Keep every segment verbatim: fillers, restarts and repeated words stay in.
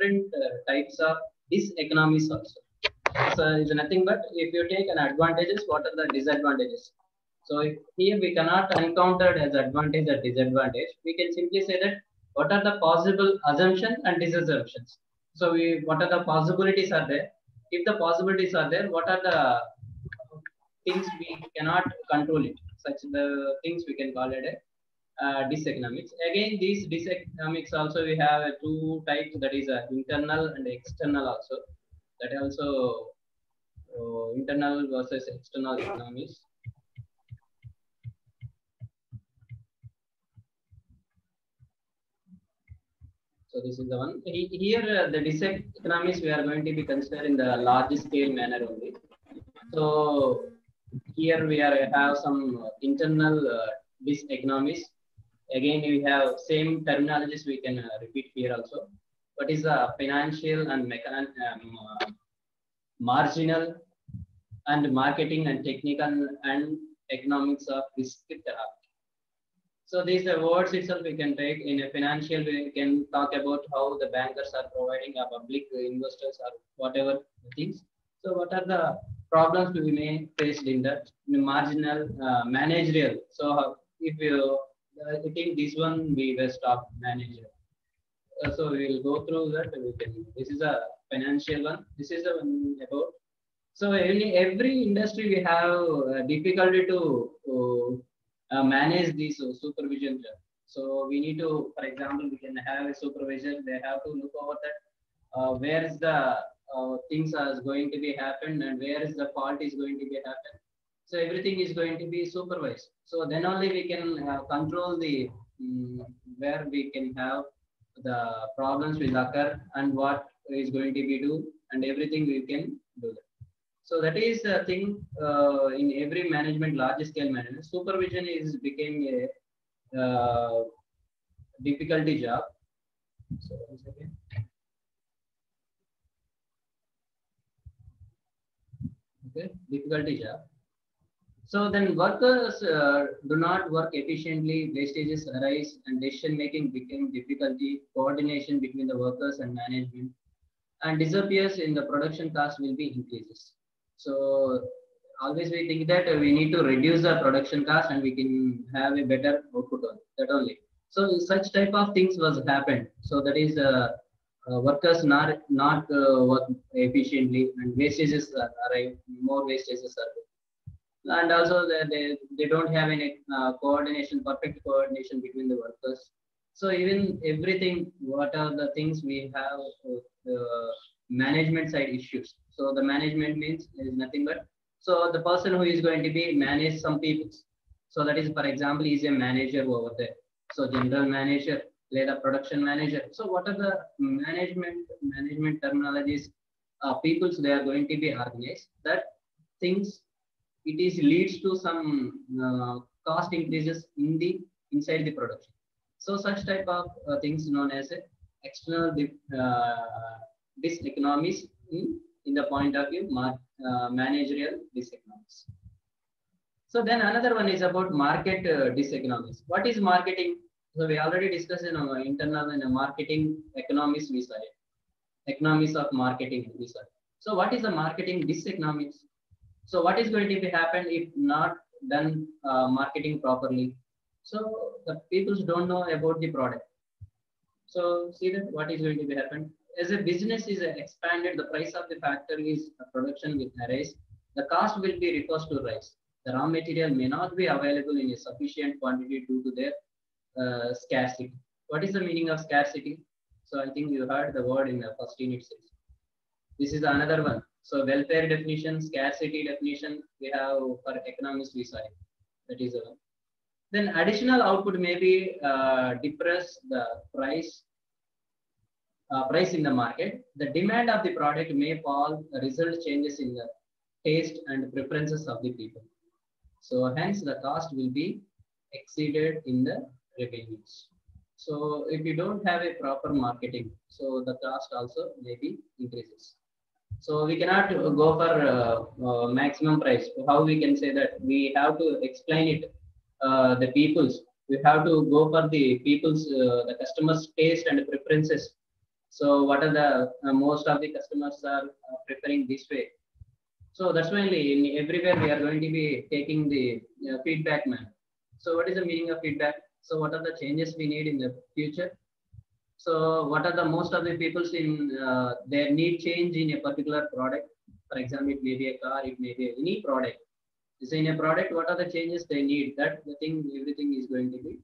different uh, types of diseconomies also. So it's nothing but if you take an advantages, what are the disadvantages? So if here we cannot encounter as advantage or disadvantage. We can simply say that what are the possible assumptions and disassumptions. So we what are the possibilities are there? If the possibilities are there, what are the things we cannot control it? Such the things we can call it a uh, diseconomics. Again, these diseconomics also we have uh, two types, that is uh, internal and external also. That also uh, internal versus external economies. So this is the one. Here uh, the diseconomies we are going to be considering the large scale manner only. So here we are have some internal uh, diseconomies. Again, we have same terminologies we can uh, repeat here also. What is the financial and mechan um, uh, marginal and marketing and technical and economics of risk therapy. So these are words itself we can take. In a financial, we can talk about how the bankers are providing a public investors or whatever things. So what are the problems we may face in that marginal uh, managerial? So how, if you, uh, I think this one we will stop manager. Uh, so we will go through that. We can. This is a financial one. This is the one about. So every, every industry we have uh, difficulty to uh, uh, manage this uh, supervision job. So we need to, for example, we can have a supervisor. They have to look over that uh, where is the uh, things are going to be happened and where is the fault is going to be happened. So everything is going to be supervised. So then only we can uh, control the um, where we can have the problems will occur and what is going to be do and everything we can do that. So that is the thing uh, in every management, large scale management. Supervision is became a uh, difficulty job. So one second. Okay, difficulty job. So then workers uh, do not work efficiently, wastages arise, and decision making became difficulty. Coordination between the workers and management and disappears in the production cost will be increases. So always we think that we need to reduce the production cost and we can have a better output on that only. So such type of things was happened. So that is uh, uh, workers not not uh, work efficiently and wastages are arrive, more wastages are there. And also they, they, they don't have any uh, coordination, perfect coordination between the workers. So even everything, what are the things we have uh, uh, management side issues. So the management means is nothing but, so the person who is going to be manage some people. So that is, for example, is a manager over there. So general manager, later production manager. So what are the management management terminologies? Uh, peoples they are going to be organized. That things it is leads to some uh, cost increases in the inside the production. So such type of uh, things known as a external uh, diseconomies in, in the point of view uh, managerial diseconomies. So then another one is about market uh, diseconomies. What is marketing? So we already discussed in our internal and marketing economics we saw it. Economics of marketing we saw it. So what is the marketing diseconomics? So what is going to be happen if not done uh, marketing properly? So the people don't know about the product. So see that what is going to be happen as a business is expanded, the price of the factory is production will rise, the cost will be reversed to rise. The raw material may not be available in a sufficient quantity due to their uh, scarcity. What is the meaning of scarcity? So I think you heard the word in the first unit six. This is another one. So welfare definition, scarcity definition, we have for economics we saw it. That is one. Then additional output may be uh, depress the price uh, price in the market. The demand of the product may fall. Result changes in the taste and preferences of the people. So hence the cost will be exceeded in the revenues. So if you don't have a proper marketing, so the cost also maybe increases. So we cannot go for uh, uh, maximum price. How we can say that? We have to explain it. Uh, the people's. We have to go for the people's, uh, the customers' taste and preferences. So what are the uh, most of the customers are uh, preferring this way. So that's why in everywhere we are going to be taking the uh, feedback manner. So what is the meaning of feedback? So what are the changes we need in the future? So what are the most of the people's in uh, their need change in a particular product? For example, it may be a car, it may be any product. So in a product, what are the changes they need? That the thing, everything is going to be.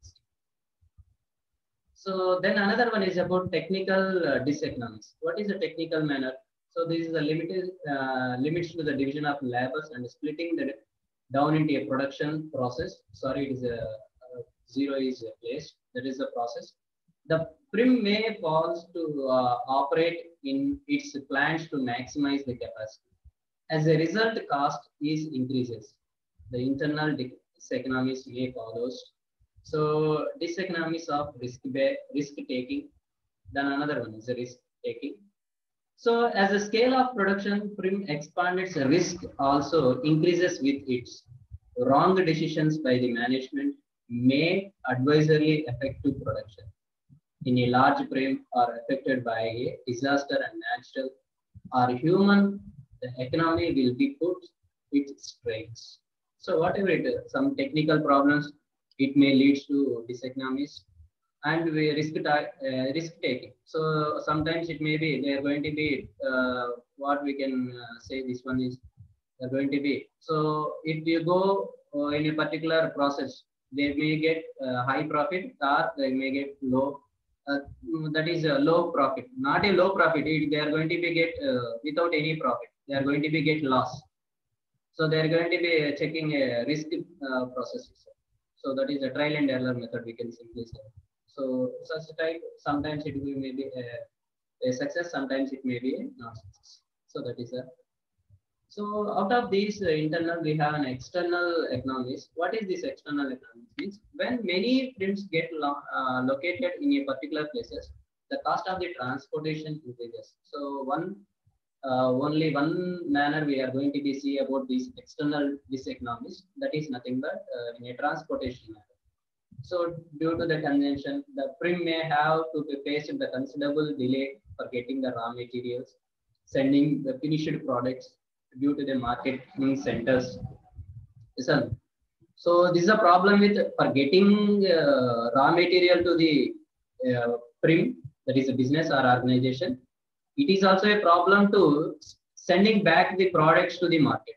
So then another one is about technical uh, diseconomics. What is a technical manner? So this is a limited uh, limits to the division of labors and splitting the down into a production process. Sorry, it is a, a zero is placed. That is the process. The prim may falls to uh, operate in its plans to maximize the capacity. As a result, cost is increases. The internal diseconomies may follows. So diseconomies of risk risk taking. Then another one is the risk taking. So as the scale of production prim expanded, risk also increases with its wrong decisions by the management may advisory affect to production. In a large prim are affected by a disaster and natural or human, the economy will be put its strains. So whatever it is, some technical problems, it may lead to diseconomies and we risk uh, risk taking. So sometimes it may be they are going to be uh, what we can uh, say. This one is they're going to be. So if you go uh, in a particular process, they may get uh, high profit or they may get low. Uh, that is a low profit, not a low profit. It, they are going to be get uh, without any profit. They are going to be get loss. So they are going to be checking a risk uh, process. So that is a trial and error method. We can simply say. So such type, sometimes it will may be a, a success, sometimes it may be a not success. So that is a. So out of these uh, internal, we have an external economies. What is this external economies? Means when many prims get lo uh, located in a particular places, the cost of the transportation increases. So one uh, only one manner we are going to be see about these external diseconomies. That is nothing but uh, in a transportation manner. So due to the convention, the prim may have to be faced the considerable delay for getting the raw materials, sending the finished products due to the marketing centers. Listen, so this is a problem with for getting uh, raw material to the uh, prim, that is a business or organization. It is also a problem to sending back the products to the market.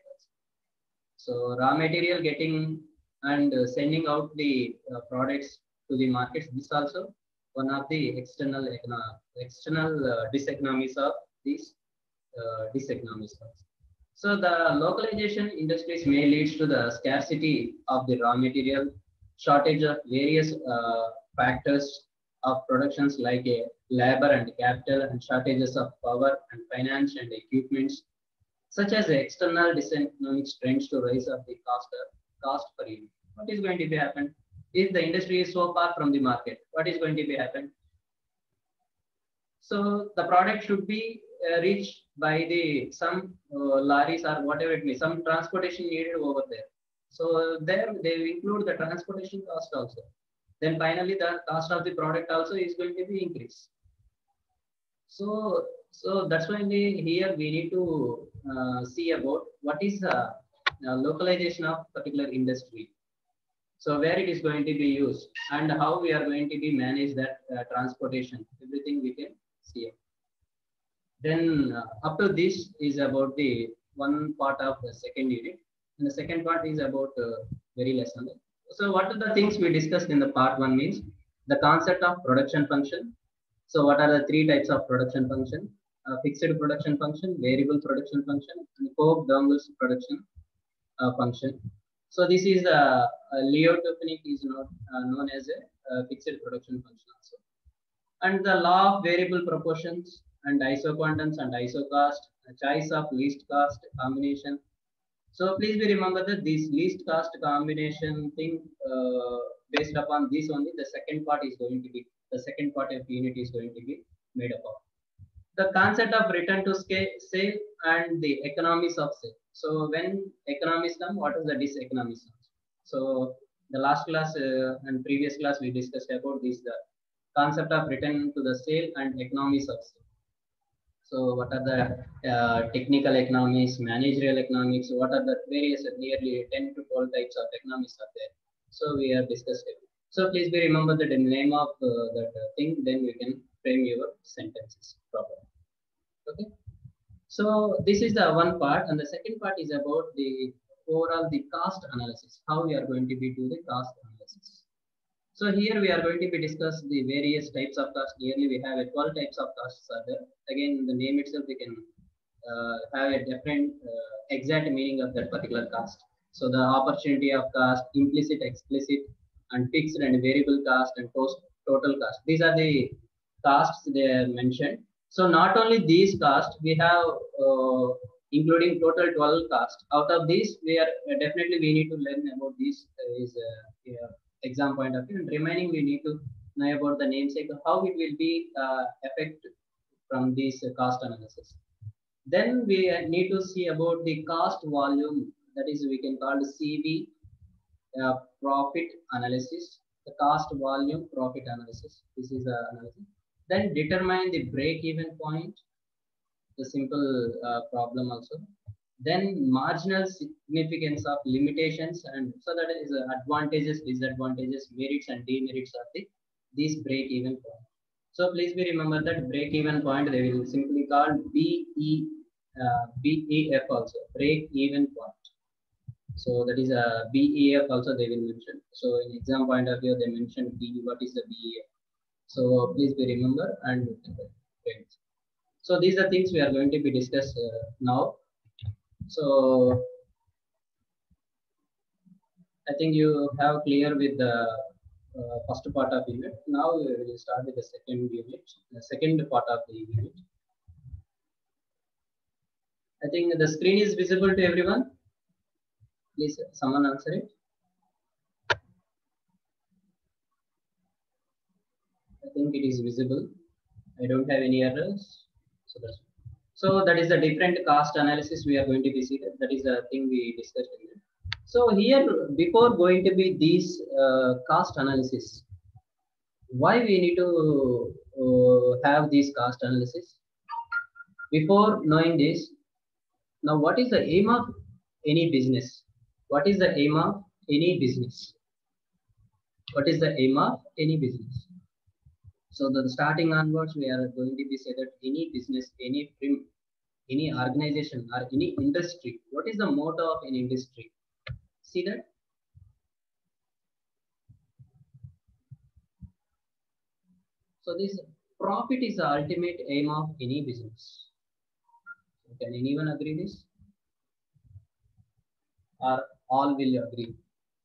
So raw material getting and uh, sending out the uh, products to the markets. This also one of the external external uh, diseconomies of these uh, diseconomies. So the localization industries may lead to the scarcity of the raw material, shortage of various uh, factors of productions like a labor and capital, and shortages of power and finance and equipments, such as the external diseconomic trends to rise of the cost, cost per unit. What is going to be happen? If the industry is so far from the market, what is going to be happen? So the product should be uh, reached by the some uh, lorries or whatever it may, some transportation needed over there. So there they include the transportation cost also. Then finally the cost of the product also is going to be increased. So so that's why we here we need to uh, see about what is the uh, localization of particular industry. So where it is going to be used and how we are going to be manage that uh, transportation, everything we can see. Then uh, up to this is about the one part of the second unit, and the second part is about uh, very lesson. So what are the things we discussed in the part one means the concept of production function. So what are the three types of production function? Uh, fixed production function, variable production function, and Cobb-Dongles production uh, function. So this is the uh, Leo technique is not uh, known as a uh, fixed production function also. And the law of variable proportions and isoquantums and isocost, choice of least cost combination. So please be remember that this least cost combination thing uh, based upon this only the second part is going to be the second part of the unit is going to be made up of. The concept of return to scale, sale and the economies of sale. So when economies come, what is the diseconomies? So the last class uh, and previous class we discussed about this the concept of return to the sale and economies of sale. So what are the uh, technical economics, managerial economics, what are the various nearly ten to twelve types of economics are there. So we have discussed it. So please be remember the name of uh, that uh, thing, then we can frame your sentences properly. Okay. So this is the one part, and the second part is about the overall the cost analysis. How we are going to be do the cost analysis. So here we are going to be discuss the various types of cost. Nearly we have a twelve types of costs are there. Again, the name itself we can uh, have a different uh, exact meaning of that particular cost. So the opportunity of cost, implicit, explicit, and fixed and variable cost, and post total cost. These are the costs they are mentioned. So not only these costs, we have uh, including total twelve costs. Out of these, we are uh, definitely we need to learn about these uh, is uh, yeah, exam point of view, and remaining we need to know about the namesake, how it will be uh, affect from this uh, cost analysis. Then we uh, need to see about the cost volume, that is we can call C V, uh, profit analysis, the cost volume profit analysis. This is the analysis. Then determine the break even point, the simple uh, problem also. Then marginal significance of limitations, and so that is uh, advantages, disadvantages, merits and demerits of the this break even point. So please be remember that break even point they will simply call B E uh, B E F also, break even point. So that is a B E F also they will mention. So in exam point of view they mention B, what is the B E F. So please be remember and friends. So these are things we are going to be discussed uh, now. So I think you have clear with the uh, first part of the unit. Now we will start with the second unit, the second part of the unit. I think the screen is visible to everyone. Please, someone answer it. I think it is visible. I don't have any errors. So that's so that is the different cost analysis we are going to be seeing. That is the thing we discussed in it. So here, before going to be these uh, cost analysis, why we need to uh, have these cost analysis? Before knowing this, now what is the aim of any business? What is the aim of any business? What is the aim of any business? So the starting onwards, we are going to be say that any business, any firm, any organization or any industry, what is the motto of an industry? See that? So this profit is the ultimate aim of any business. Can anyone agree this? Or all will agree?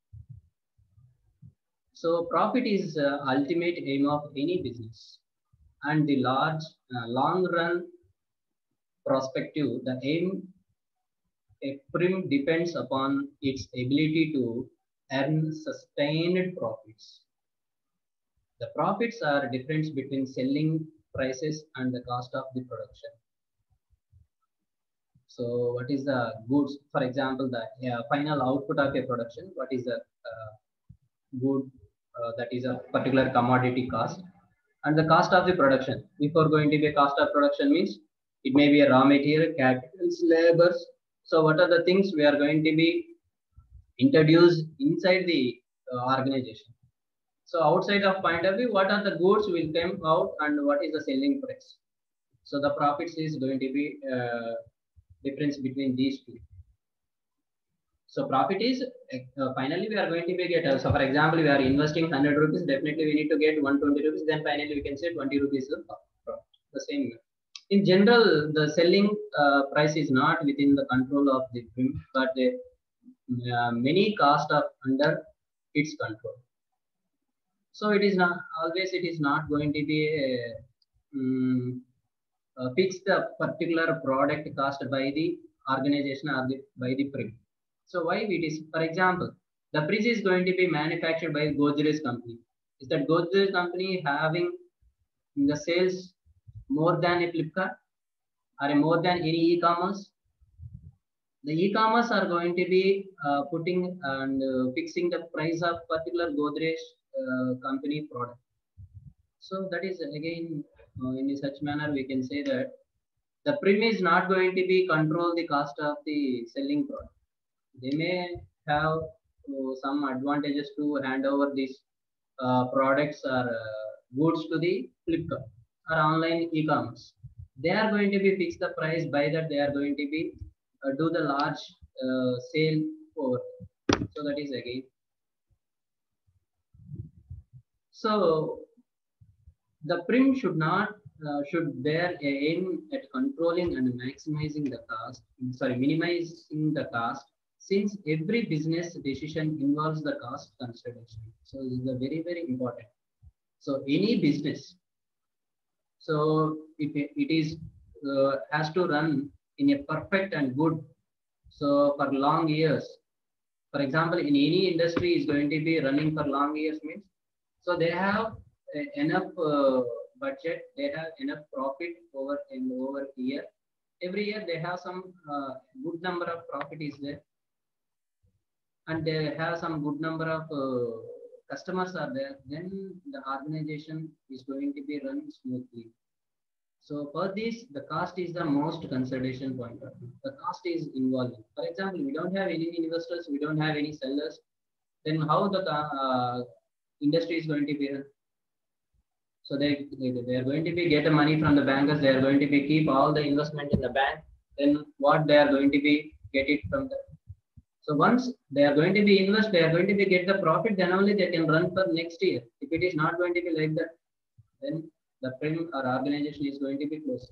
So profit is the ultimate aim of any business, and the large uh, long run perspective, the aim a firm depends upon its ability to earn sustained profits. The profits are difference between selling prices and the cost of the production. So what is the goods? For example, the uh, final output of a production, what is the uh, good uh, that is a particular commodity cost, and the cost of the production. Before going to be a cost of production means it may be a raw material, capitals, labors. So what are the things we are going to be introduced inside the uh, organization? So outside of point of view, what are the goods will come out and what is the selling price? So the profits is going to be uh, difference between these two. So profit is uh, finally we are going to be get. Uh, so for example, we are investing one hundred rupees. Definitely we need to get one hundred twenty rupees. Then finally we can say twenty rupees of profit. The same way. In general, the selling uh, price is not within the control of the firm, but uh, many costs are under its control. So it is not always it is not going to be a, um, uh, fix the particular product cost by the organization or the, by the firm. So why it is, for example, the fridge is going to be manufactured by Godrej company. Is that Godrej company having the sales more than a Flipkart or more than any e-commerce? The e-commerce are going to be uh, putting and uh, fixing the price of particular Godrej uh, company product. So that is again uh, in such manner we can say that The prim is not going to be control the cost of the selling product. They may have uh, some advantages to hand over these uh, products or uh, goods to the Flipkart or online e-commerce. They are going to be fix the price. By that, they are going to be uh, do the large uh, sale over. So that is again. So the prim should not uh, should bear a aim at controlling and maximizing the cost. Sorry, minimizing the cost, since every business decision involves the cost consideration. So this is a very very important. So any business, so if it, it is uh, has to run in a perfect and good, so for long years. For example, in any industry is going to be running for long years means, so they have uh, enough uh, budget, they have enough profit over in over year. Every year they have some uh, good number of profit is there, and they have some good number of uh, customers are there. Then the organization is going to be run smoothly. So for this, the cost is the most consideration point of view. The cost is involved. For example, we don't have any investors, we don't have any sellers. Then how the uh, industry is going to be run? So they, they they are going to be get the money from the bankers. They are going to be keep all the investment in the bank. Then what they are going to be get it from the. So once they are going to be invest, they are going to be get the profit. Then only they can run for next year. If it is not going to be like that, then the prim or organization is going to be closed.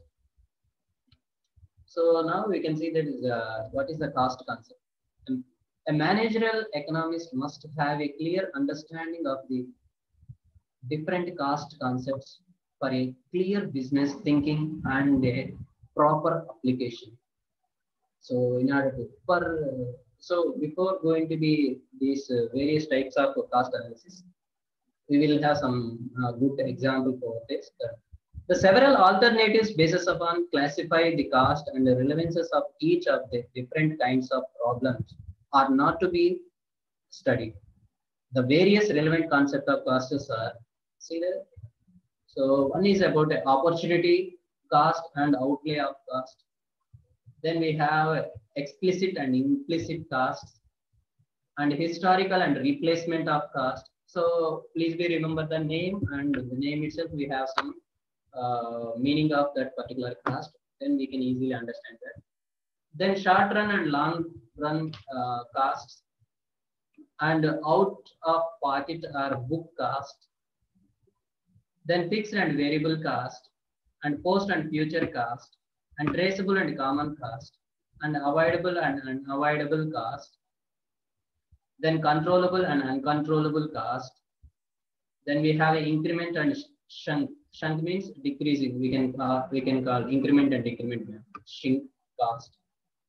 So now we can see that is uh, what is the cost concept. And a managerial economist must have a clear understanding of the different cost concepts for a clear business thinking and a proper application. So in order to for uh, so before going to be these uh, various types of cost analysis, we will have some uh, good example for this. Uh, the several alternatives basis upon classify the cost and the relevances of each of the different kinds of problems are not to be studied. The various relevant concept of costs are, see there. So one is about the opportunity cost and outlay of cost. Then we have explicit and implicit costs and historical and replacement of cost. So please be remember the name, and the name itself we have some uh, meaning of that particular cost. Then we can easily understand that. Then short run and long run uh, costs and out of pocket or book cost. Then fixed and variable cost and post and future cost and traceable and common cost and avoidable and unavoidable cost. Then controllable and uncontrollable cost. Then we have increment and shrunk. Shrunk means decreasing. We can uh, we can call increment and decrement shrink cost.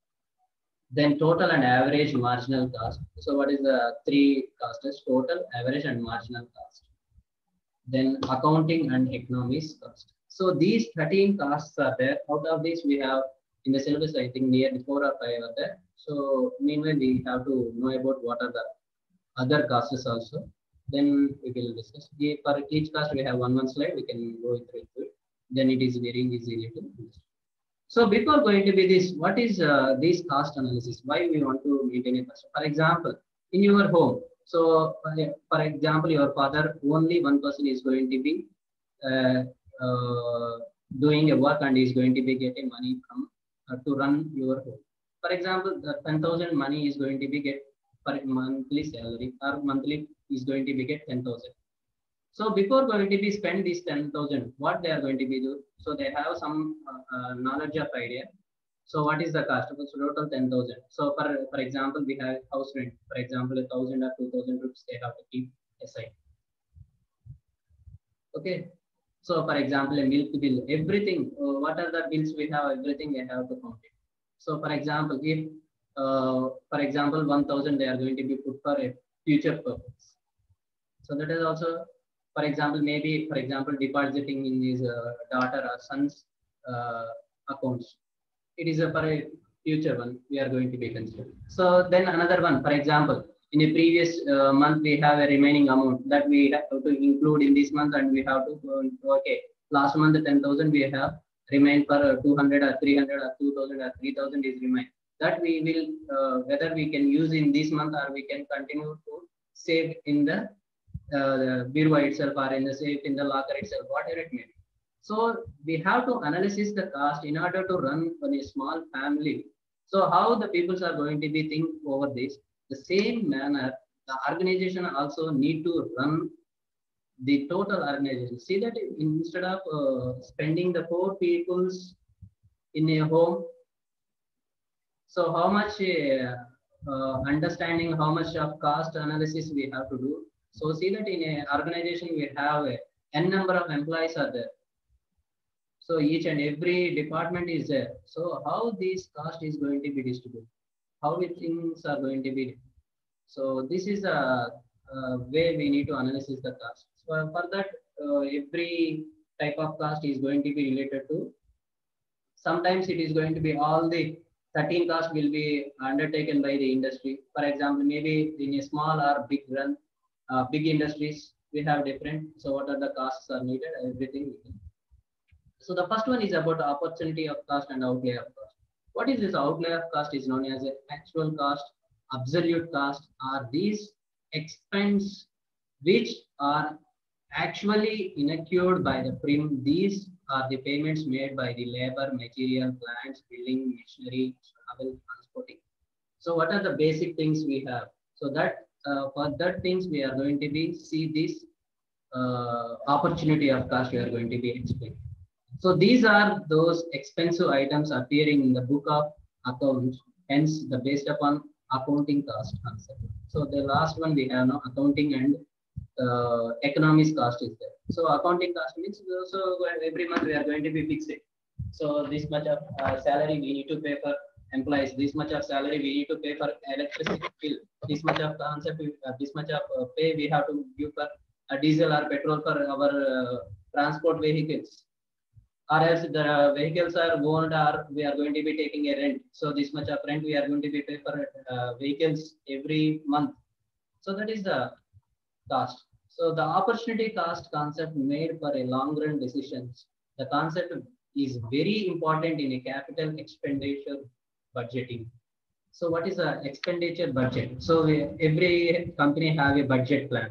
Then total and average marginal cost. So what is the three costs? Total, average, and marginal cost. Then accounting and economics cost. So these thirteen costs are there. Out of these, we have in the syllabus, I think nearly four or five are there. So meanwhile, we have to know about what are the other costs also. Then we will discuss. For each cost, we have one one slide. We can go through it. Then it is very easy to understand. So before going to be this, what is uh, this cost analysis? Why we want to maintain a cost? For example, in your home. So uh, for example, your father, only one person is going to be uh, uh, doing a work and is going to be getting money from uh, to run your home. For example, the ten thousand money is going to be get per monthly salary, or monthly is going to be get ten thousand. So before going to be spend this ten thousand, what they are going to be do? So they have some uh, uh, knowledge of idea. So what is the cost? So total ten thousand. So for for example, we have house rent. For example, a thousand or two thousand rupees they have to keep aside. Okay. So for example, a milk bill, everything. Uh, what are the bills we have? Everything they have to count it. So for example, if uh, for example one thousand they are going to be put for a future purpose. So that is also. For example, maybe, for example, depositing in his uh, daughter or son's uh, accounts. It is a for a future one we are going to be considering. So then another one, for example, in the previous uh, month, we have a remaining amount that we have to include in this month, and we have to go into, okay, last month ten thousand we have remain for uh, two hundred or three hundred or two thousand or three thousand is remain. That we will uh, whether we can use in this month or we can continue to save in the, uh, the Birva itself or in the safe in the locker itself, whatever it may be. So we have to analyze the cost in order to run on a small family. So how the peoples are going to be think over this? The same manner, the organization also need to run the total organization. See that instead of uh, spending the four peoples in a home, so how much uh, uh, understanding how much of cost analysis we have to do. So see that in a organization we have a n number of employees are there. So each and every department is there. So how this cost is going to be distributed? How the things are going to be? So this is a, a way we need to analyze the cost. So for that, uh, every type of cost is going to be related to. Sometimes it is going to be all the thirteen costs will be undertaken by the industry. For example, maybe in a small or big run, uh, big industries, we have different. So what are the costs are needed? Everything. So the first one is about opportunity of cost and outlay of cost. What is this outlay of cost is known as an actual cost, absolute cost, are these expense which are actually incurred by the prim. These are the payments made by the labor, material, plants, building, machinery, travel, transporting. So what are the basic things we have? So that uh, for that things we are going to be see this uh, opportunity of cost we are going to be explaining. So these are those expensive items appearing in the book of accounts, hence the based upon accounting cost concept. So the last one we have now accounting and uh, economics cost is there. So accounting cost means so every month we are going to be fixed. So this much of uh, salary we need to pay for employees. This much of salary we need to pay for electricity bill. This much of concept, uh, this much of uh, pay we have to give for uh, diesel or petrol for our uh, transport vehicles. Or else the vehicles are owned or we are going to be taking a rent. So this much of rent we are going to be pay for uh, vehicles every month. So that is the cost. So the opportunity cost concept made for a long run decisions. The concept is very important in a capital expenditure budgeting. So what is the expenditure budget? So we, every company have a budget plan.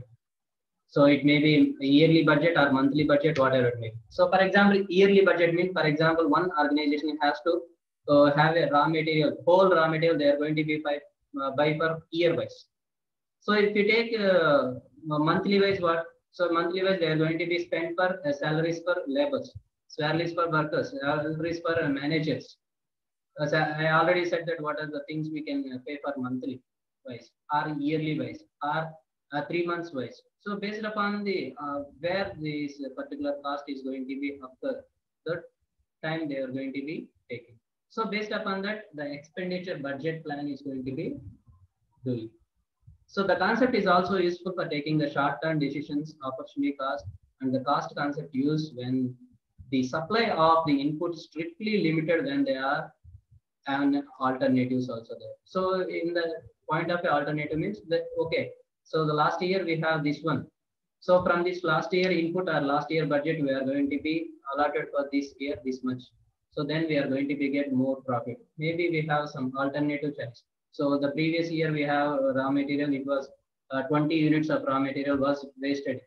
So it may be a yearly budget or monthly budget, whatever it may be. So for example, yearly budget means, for example, one organization has to uh, have a raw material, whole raw material they are going to be buy, uh, buy for year wise. So if you take uh, monthly wise, what? So monthly wise they are going to be spent for uh, salaries for laborers, salaries for workers, salaries for uh, managers. Uh, so I already said that what are the things we can pay for monthly wise or yearly wise or uh, three months wise. So based upon the uh, where this particular cost is going to be occur, that time they are going to be taking. So based upon that, the expenditure budget plan is going to be doing. So the concept is also useful for taking the short-term decisions, opportunity cost, and the cost concept used when the supply of the input strictly limited when they are and alternatives also there. So in the point of the alternative means that okay. So the last year we have this one. So from this last year input or last year budget, we are going to be allotted for this year this much. So then we are going to be get more profit. Maybe we have some alternative choice. So the previous year we have raw material. It was uh, twenty units of raw material was wasted.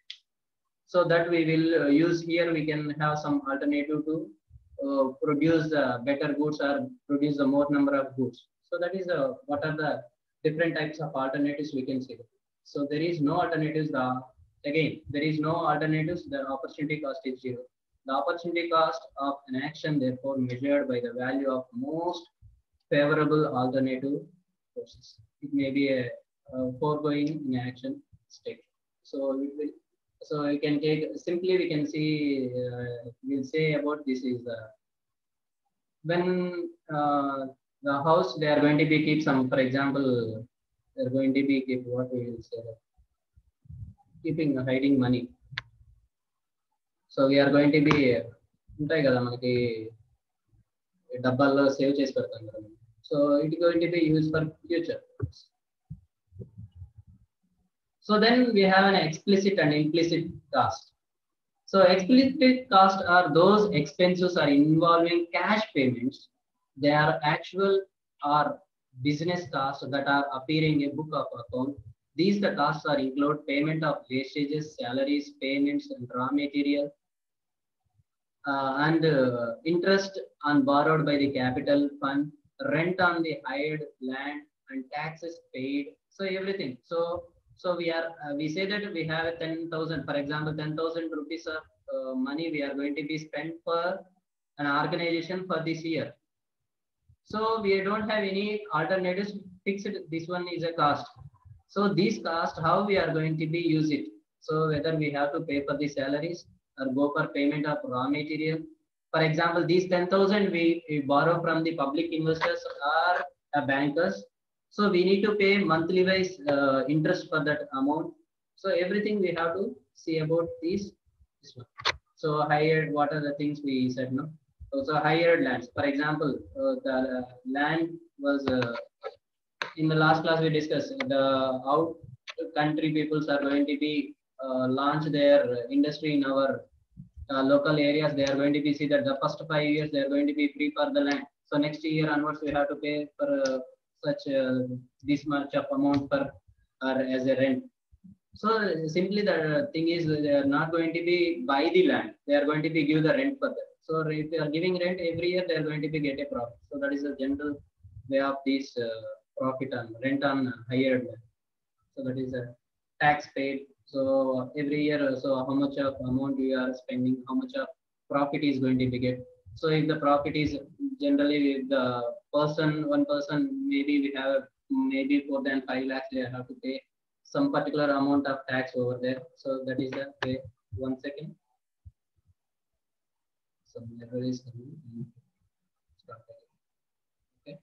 So that we will uh, use here. We can have some alternative to uh, produce uh, better goods or produce a more number of goods. So that is uh, what are the different types of alternatives we can see. So there is no alternatives. The, again, there is no alternatives. The opportunity cost is zero. The opportunity cost of an action, therefore, measured by the value of most favorable alternative courses. It may be a, a foregoing in action state. So we will, so we can take simply we can see uh, we'll say about this is uh, when uh, the house they are going to be keep some, for example, they're going to be keep what we will say keeping hiding money. So we are going to be ఉంటాయి కదా మనకి డబ్బాల్లో save చేసి పెడతాం కదా. So it is going to be used for future. So then we have an explicit and implicit cost. So explicit costs are those expenses are involving cash payments. They are actual or business costs that are appearing in book of account. These the costs are include payment of wastages, salaries, payments, and raw material, uh, and uh, interest on borrowed by the capital fund, rent on the hired land, and taxes paid. So everything. So so we are uh, we say that we have ten thousand, for example, ten thousand rupees of uh, money we are going to be spent for an organization for this year. So we don't have any alternatives. Fixed. This one is a cost. So these cost, how we are going to be use it. So whether we have to pay for the salaries or go for payment of raw material. For example, these ten thousand we, we borrow from the public investors or uh, bankers. So we need to pay monthly wise uh, interest for that amount. So everything we have to see about this. This one. So hired, what are the things we said no? So hired lands. For example, uh, the uh, land was uh, in the last class we discussed the out country peoples are going to be uh, launch their industry in our uh, local areas. They are going to be see that the first five years they are going to be free for the land. So next year onwards we have to pay for uh, such uh, this much of amount per or as a rent. So simply the thing is they are not going to be buy the land. They are going to be give the rent for that. So if they are giving rent every year, they are going to be get a profit. So that is the general way of this uh, profit on rent on hired land. So that is a tax paid. So every year, uh, so how much of amount you are spending, how much of profit is going to be get. So if the profit is generally the person, one person, maybe we have maybe more than five lakhs, they have to pay some particular amount of tax over there. So that is the way. One second. Some error is coming. Start again. Okay.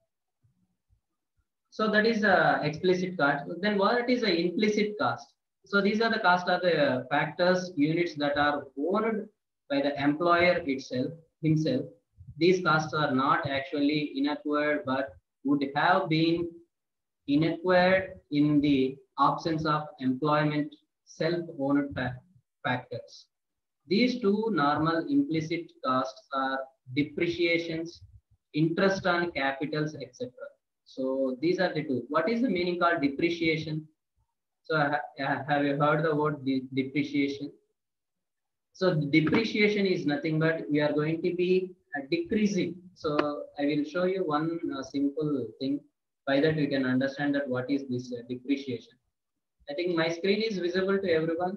So that is a explicit cost. Then what is the implicit cost? So these are the cost of the factors, units that are owned by the employer itself, himself. These costs are not actually incurred, but would have been incurred in the absence of employment self-owned factors. These two normal implicit costs are depreciations, interest on capitals, et cetera. So these are the two. What is the meaning called depreciation? So have you heard the word depreciation? So depreciation is nothing but we are going to be decreasing. So I will show you one uh, simple thing. By that we can understand that what is this uh, depreciation. I think my screen is visible to everyone.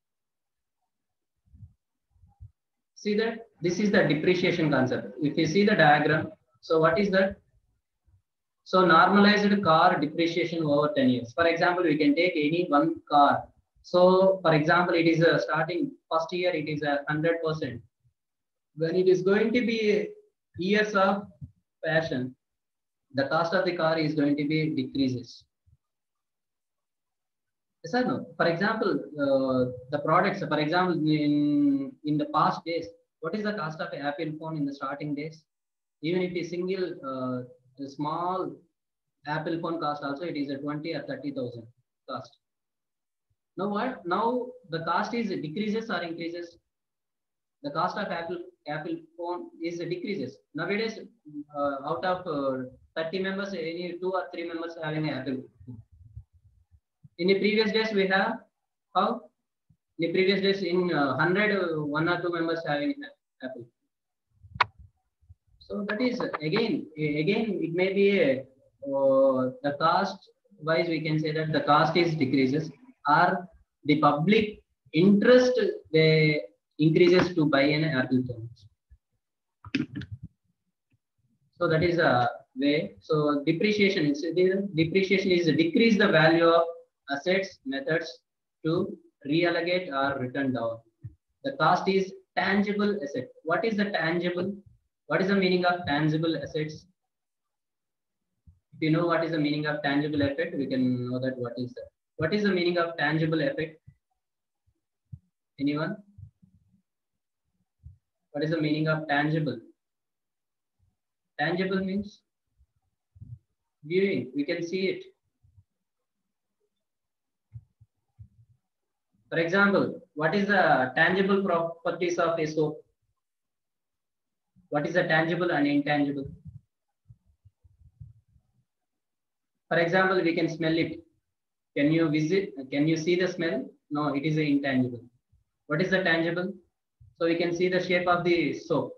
See that this is the depreciation concept. If you see the diagram, so what is that? So normalized car depreciation over ten years. For example, we can take any one car. So for example, it is a starting first year, it is a hundred percent. When it is going to be years of fashion, the cost of the car is going to be decreases. Yes or no? For example, uh, the products, for example, in, in the past days, what is the cost of an Apple phone in the starting days? Even if a single uh, a small Apple phone cost also, it is a twenty or thirty thousand cost. Now what? Now the cost is decreases or increases? The cost of Apple Apple phone is decreases. Nowadays, uh, out of uh, thirty members, any two or three members having an Apple phone. In the previous days, we have how? In the previous days, in uh, one hundred, uh, one or two members having Apple. So that is again, again it may be a, uh, the cost wise we can say that the cost is decreases or the public interest they increases to buy an Apple phone. So that is a way. So depreciation is depreciation is decrease the value of assets methods to reallocate or return down. The cost is tangible asset. What is the tangible? What is the meaning of tangible assets? If you know what is the meaning of tangible asset, we can know that what is that. What is the meaning of tangible asset? Anyone? What is the meaning of tangible? Tangible means viewing, we can see it. For example, what is the tangible properties of a soap? What is the tangible and intangible? For example, we can smell it. Can you visit? Can you see the smell? No, it is intangible. What is the tangible? So we can see the shape of the soap.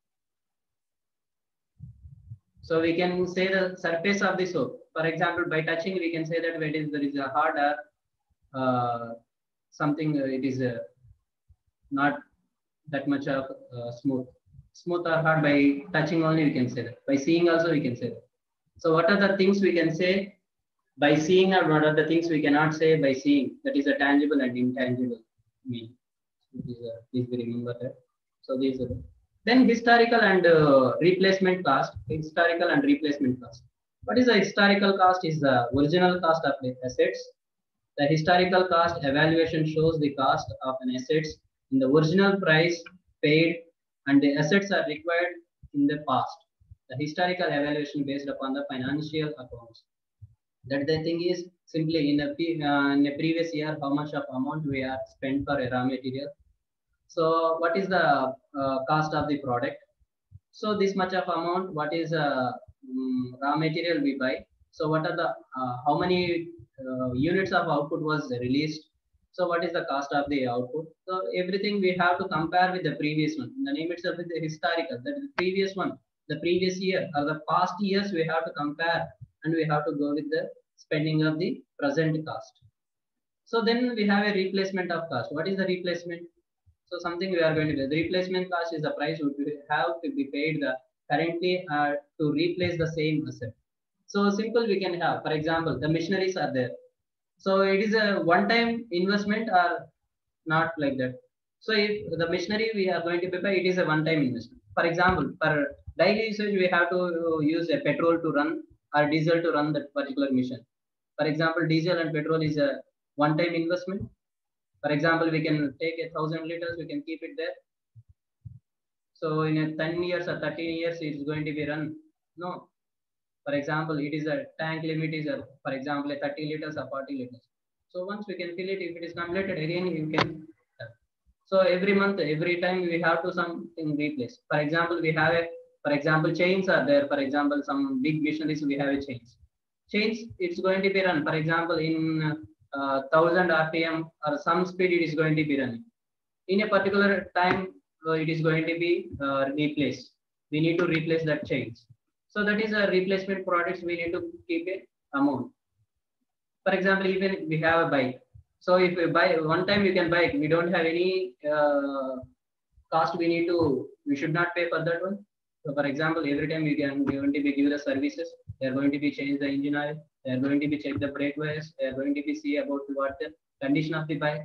So we can say the surface of the soap. For example, by touching, we can say that it is, there is a hard or uh, something. Uh, it is uh, not that much of uh, smooth. Smooth or hard, by touching only we can say that. By seeing also we can say that. So what are the things we can say by seeing, or what are the things we cannot say by seeing? That is a tangible and intangible meaning. Please, uh, please remember that. So these are. Then historical and uh, replacement cost. Historical and replacement cost. What is the historical cost? Is the original cost of the assets. The historical cost evaluation shows the cost of an assets in the original price paid, and the assets are required in the past. The historical evaluation based upon the financial accounts. That the thing is simply in a, uh, in a previous year, how much of amount we have spent for a raw material. So what is the uh, cost of the product? So this much of amount, what is uh, um, raw material we buy? So what are the, uh, how many uh, units of output was released? So what is the cost of the output? So everything we have to compare with the previous one. The name itself is the historical, that is the previous one, the previous year or the past years we have to compare, and we have to go with the spending of the present cost. So then we have a replacement of cost. What is the replacement? So something we are going to do. The replacement cost is the price would have to be paid the currently uh, to replace the same asset. So simple we can have. For example, the machineries are there. So it is a one-time investment or not like that. So if the machinery we are going to prepare, it is a one-time investment. For example, for daily usage, we have to use a petrol to run or diesel to run that particular machine. For example, diesel and petrol is a one-time investment. For example, we can take a thousand liters, we can keep it there. So in a ten years or thirteen years, it is going to be run. No. For example, it is a tank limit is a, for example, a thirty liters or forty liters. So once we can fill it, if it is completed, again you can. So every month, every time we have to something replace. For example, we have a, for example, chains are there. For example, some big machineries we have a chains. Chains, it's going to be run. For example, in uh, thousand R P M or some speed, it is going to be running. In a particular time, uh, it is going to be uh, replaced. We need to replace that chains. So that is a replacement products. We need to keep a amount. For example, even we have a bike. So if we buy one time, you can buy it. We don't have any uh, cost. We need to. We should not pay for that one. So for example, every time we can we are going to be give the services. They are going to be change the engine oil. They are going to be check the brake wires. They are going to be see about what the condition of the bike.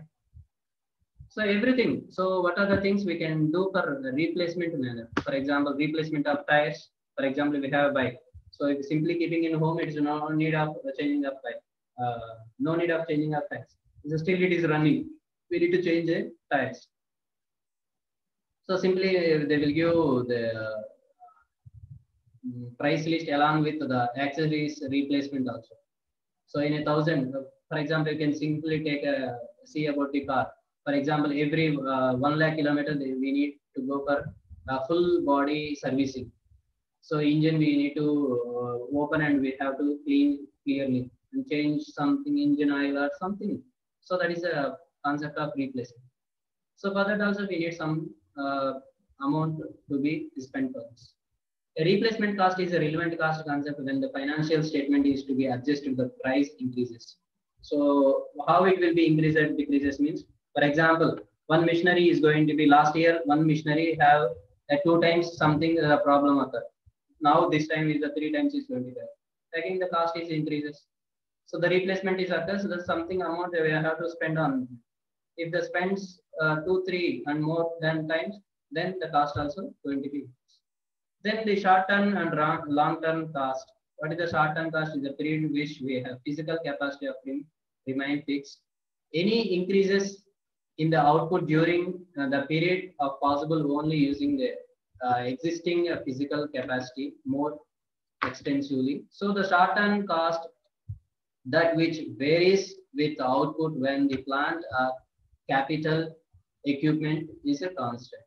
So everything. So what are the things we can do for the replacement manner? For example, replacement of tires. For example, we have a bike. So if simply keeping in home, it is no need of changing of bike. Uh, no need of changing of tires. So still it is running. We need to change the tires. So simply they will give the uh, price list along with the accessories replacement also. So in a thousand, for example, you can simply take a see about the car. For example, every uh, one lakh kilometer we need to go for uh, full body servicing. So engine we need to uh, open and we have to clean clearly and change something engine oil or something. So that is a concept of replacement. So for that also we need some uh, amount to be spent for this. A replacement cost is a relevant cost concept when the financial statement is to be adjusted to the price increases. So how it will be increased and decreases means, for example, one machinery is going to be last year, one machinery have uh, two times something uh, problem occur. Now this time is the three times is going to be there. Again the cost is increases. So the replacement is occurs, so there's something amount we have to spend on. If the spends uh, two, three and more than times, then the cost also going to be. Then the short-term and long-term cost. What is the short-term cost? Is the period in which we have physical capacity of film remain fixed. Any increases in the output during uh, the period of possible only using the uh, existing uh, physical capacity more extensively. So the short-term cost, that which varies with the output when the plant are capital equipment is a constant.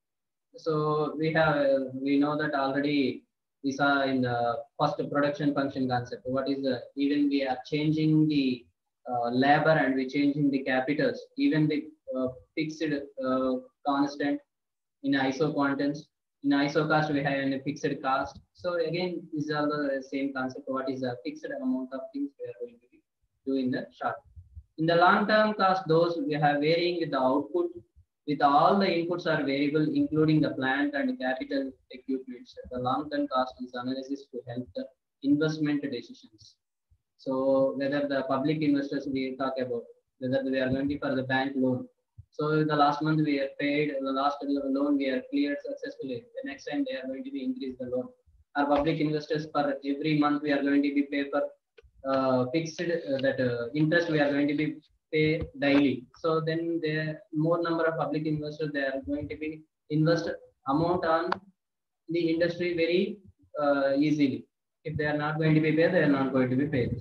So we have, uh, we know that already we saw in the first production function concept. What is the, even we are changing the uh, labor and we changing the capitals, even the uh, fixed uh, constant in iso quantities. In iso cost, we have a fixed cost. So again, these are the same concept. What is the fixed amount of things we are going to be doing in the short. In the long term cost, those we have varying with the output with all the inputs are variable, including the plant and capital equipment. The long term cost is analysis to help the investment decisions. So whether the public investors we talk about, whether we are going to for the bank loan. So the last month we have paid, the last loan we have cleared successfully. The next time they are going to be increase the loan. Our public investors for every month we are going to be pay for uh, fixed uh, that uh, interest we are going to be pay daily. So then the more number of public investors they are going to be invest amount on the industry very uh, easily. If they are not going to be paid, they are not going to be paid.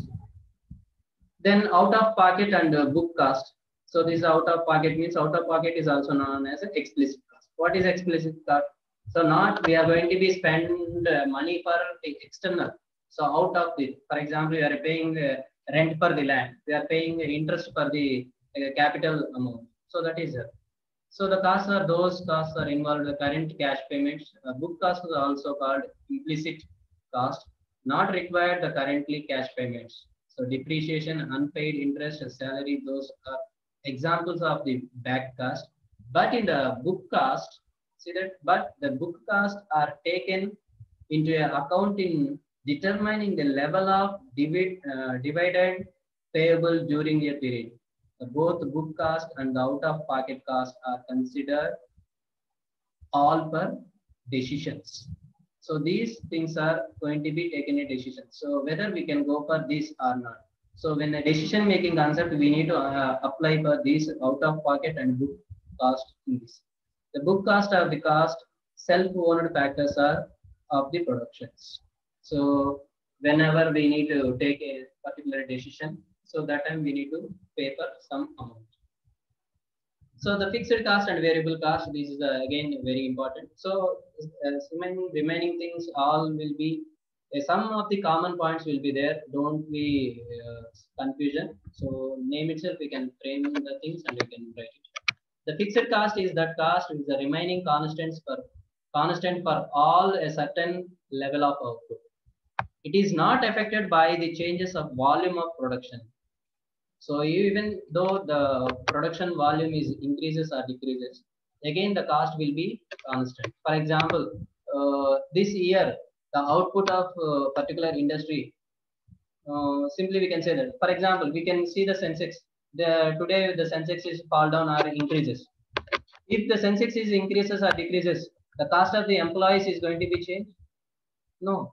Then out of pocket and uh, book cost. So this out of pocket means out of pocket is also known as an explicit cost. What is explicit cost? So not we are going to be spend uh, money for the external. So out of it, for example, we are paying uh, rent for the land. We are paying interest for the uh, capital amount. So that is it. So the costs are those costs are involved the current cash payments. Uh, book cost is also called implicit cost, not required the currently cash payments. So depreciation, unpaid interest, salary, those are examples of the back cost. But in the book cost, see that, but the book costs are taken into account in determining the level of divide, uh, dividend payable during a period. The both book cost and the out-of-pocket cost are considered all per decisions. So these things are going to be taken a decision. So whether we can go for this or not. So when a decision making concept, we need to uh, apply for these out-of-pocket and book cost in this. The book cost of the cost self-owned factors are of the productions. So whenever we need to take a particular decision, so that time we need to pay for some amount. So the fixed cost and variable cost, this is uh, again very important. So uh, remaining, remaining things all will be, uh, some of the common points will be there. Don't be uh, confusion. So name itself, we can frame the things and we can write it. The fixed cost is that cost is the remaining constants for constant for all a certain level of output. It is not affected by the changes of volume of production. So even though the production volume is increases or decreases, again the cost will be constant. For example, uh, this year the output of uh, particular industry, uh, simply we can say that. For example, we can see the Sensex. The today the Sensex is fall down or increases. If the Sensex is increases or decreases, the cost of the employees is going to be changed. No,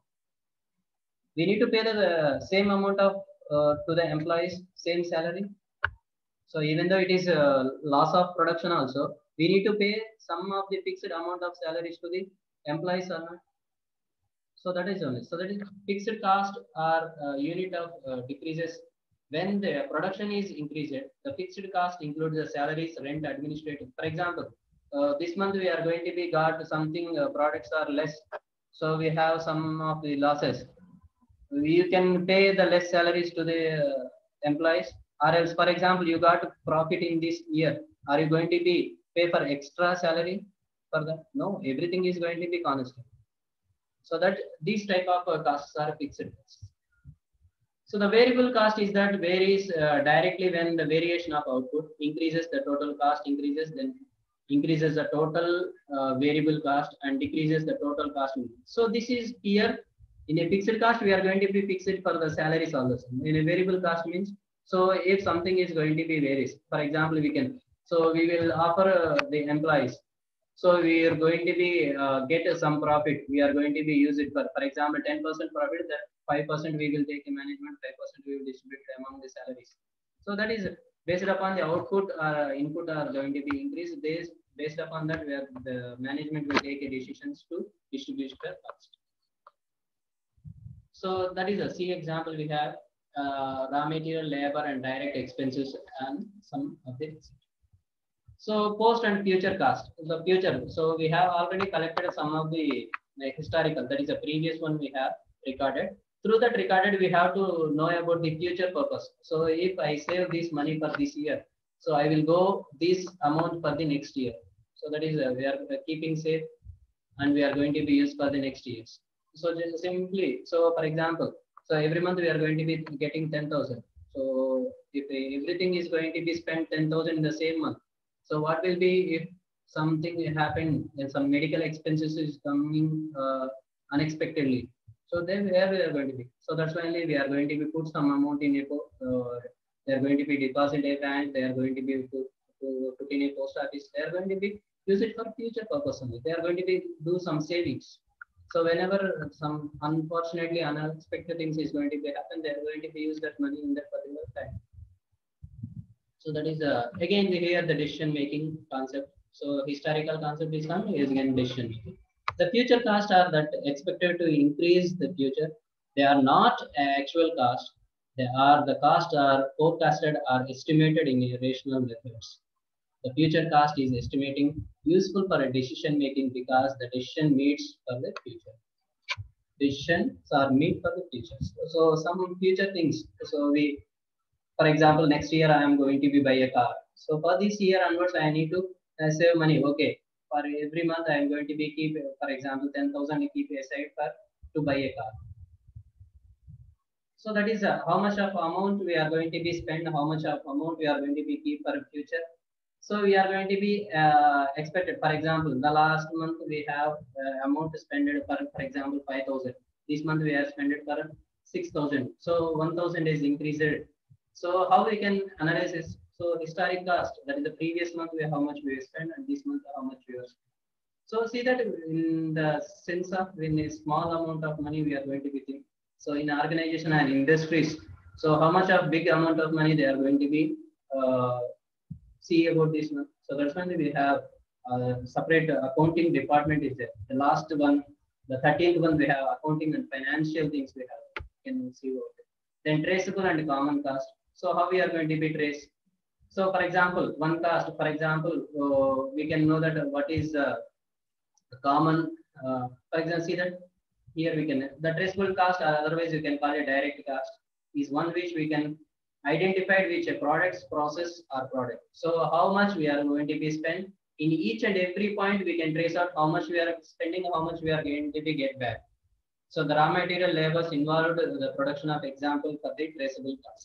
we need to pay the, the same amount of uh, to the employees, same salary. So even though it is a loss of production also, we need to pay some of the fixed amount of salaries to the employees or not. So that is only. So that is fixed cost or uh, unit of uh, decreases. When the production is increased, the fixed cost includes the salaries, rent, administrative. For example, uh, this month we are going to be got something uh, products are less. So we have some of the losses. You can pay the less salaries to the uh, employees, or else, for example, you got profit in this year. Are you going to be pay for extra salary for that? No, everything is going to be constant. So that these type of uh, costs are fixed costs. So the variable cost is that varies uh, directly when the variation of output increases, the total cost increases, then increases the total uh, variable cost and decreases the total cost. So this is here. In a fixed cost, we are going to be fixed for the salaries also. In a variable cost means, so if something is going to be varies, for example, we can, so we will offer uh, the employees. So we are going to be uh, get uh, some profit. We are going to be use it for, for example, ten percent profit. That five percent we will take a management, five percent we will distribute among the salaries. So that is based upon the output or input are going to be increased. Based based upon that, where the management will take a decisions to distribute the cost. So that is a C example we have uh, raw material, labor, and direct expenses, and some of the. So post and future cost. The future. So we have already collected some of the like, historical. That is the previous one we have recorded. Through that recorded, we have to know about the future purpose. So if I save this money for this year, so I will go this amount for the next year. So that is uh, we are keeping safe, and we are going to be used for the next years. So just simply, so for example, so every month we are going to be getting ten thousand. So if everything is going to be spent ten thousand in the same month, so what will be if something happen and some medical expenses is coming uh, unexpectedly? So then where we are going to be? So that's why we are going to be put some amount in a uh, they are going to be deposit a bank. They are going to be put, to put in a post office. They are going to be use it for future purpose only. They are going to be do some savings. So whenever some unfortunately unexpected things is going to be happen, they are going to be use that money in that particular time. So that is uh, again we hear the decision making concept. So historical concept is come is again decision making. The future costs are that expected to increase the future. They are not actual cost. They are the cost are forecasted or estimated in a rational methods. The future cost is estimating useful for a decision making because the decision meets for the future. Decisions are made for the future. So some future things. So we for example, next year I am going to be buy a car. So for this year onwards, I need to uh, save money. Okay, for every month I am going to be keep, for example, ten thousand keep aside for to buy a car. So that is uh, how much of amount we are going to be spend, how much of amount we are going to be keep for future. So we are going to be uh, expected. For example, the last month we have uh, amount spent for, for example, five thousand. This month we have spent it for six thousand. So one thousand is increased. So how we can analyze this? So historic cost, that is the previous month we how much we spent and this month how much we have spent. So see that in the sense of in a small amount of money we are going to be thinking. So in organization and industries, so how much of big amount of money they are going to be uh, see about this one. So that's why we have a separate accounting department is there. The last one, the thirteenth one, we have accounting and financial things we have. You can see about it. Then traceable and common cost. So how we are going to be traced? So for example, one cost, for example, uh, we can know that uh, what is uh, the common, uh, for example, see that here we can, the traceable cost, or otherwise you can call it direct cost, is one which we can identify which a products, process or product. So how much we are going to be spent in each and every point, we can trace out how much we are spending, how much we are going to be get back. So the raw material labors involved in the production of example for the traceable cost.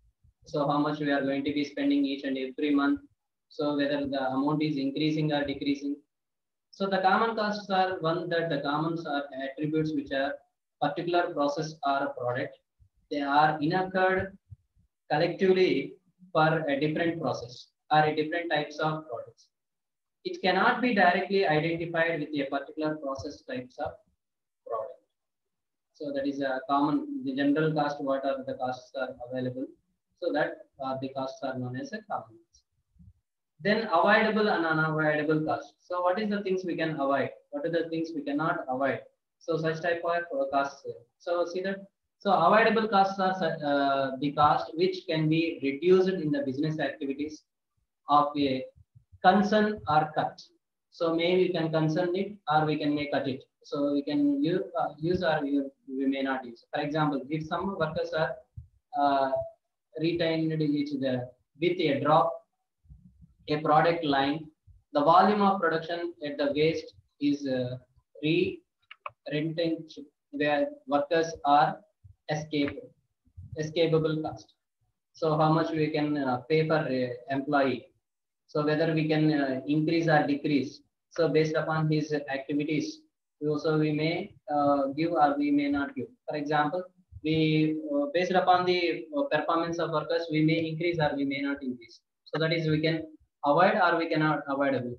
So how much we are going to be spending each and every month. So whether the amount is increasing or decreasing. So the common costs are one that the commons are attributes which are particular process or a product. They are incurred collectively for a different process or a different types of products. It cannot be directly identified with a particular process types of product. So that is a common, the general cost, what are the costs are available. So that uh, the costs are known as a common cost. Then avoidable and unavoidable costs. So what is the things we can avoid? What are the things we cannot avoid? So such type of costs. So see that. So avoidable costs are uh, the cost which can be reduced in the business activities of a concern or cut. So maybe we can concern it or we can make cut it. So we can use, uh, use or we may not use. For example, if some workers are uh, retained each other with a drop, a product line, the volume of production at the waste is uh, re-rented where workers are escape, escapable cost. So how much we can uh, pay per uh, employee. So whether we can uh, increase or decrease. So based upon his activities, we also we may uh, give or we may not give. For example, we uh, based upon the uh, performance of workers, we may increase or we may not increase. So that is we can avoid or we cannot avoidable.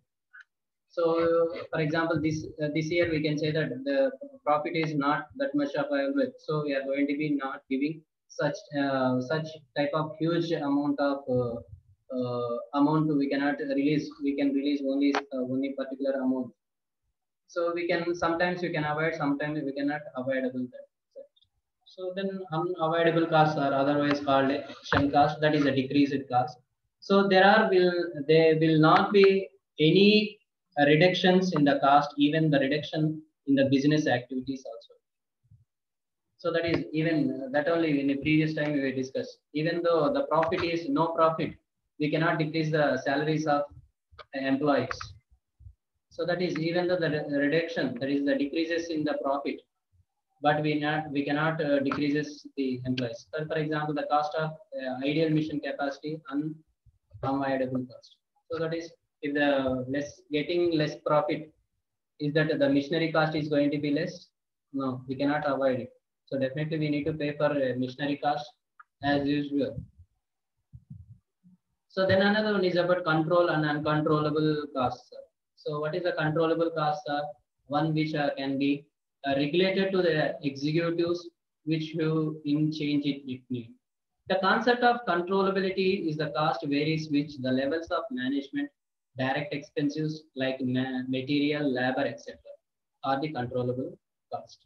So for example, this uh, this year we can say that the profit is not that much available. So we are going to be not giving such uh, such type of huge amount of uh, uh, amount we cannot release. We can release only uh, only particular amount. So we can sometimes we can avoid, sometimes we cannot avoidable that. So then unavoidable costs are otherwise called action cost. That is a decreased cost. So there are will there will not be any uh, reductions in the cost, even the reduction in the business activities also. So that is even uh, that only in the previous time we discussed. Even though the profit is no profit, we cannot decrease the salaries of employees. So that is even though the re- reduction, that is the decreases in the profit, but we not we cannot uh, decreases the employees. So for example, the cost of uh, ideal mission capacity and unavoidable cost. So that is if the less getting less profit, is that the missionary cost is going to be less? No, we cannot avoid it. So definitely we need to pay for uh, missionary cost as usual. So then another one is about control and uncontrollable costs. So what is the controllable cost? Uh, one which uh, can be uh, regulated to the executives, which you in change it if need. The concept of controllability is the cost varies which the levels of management, direct expenses like ma- material, labor, et cetera are the controllable cost.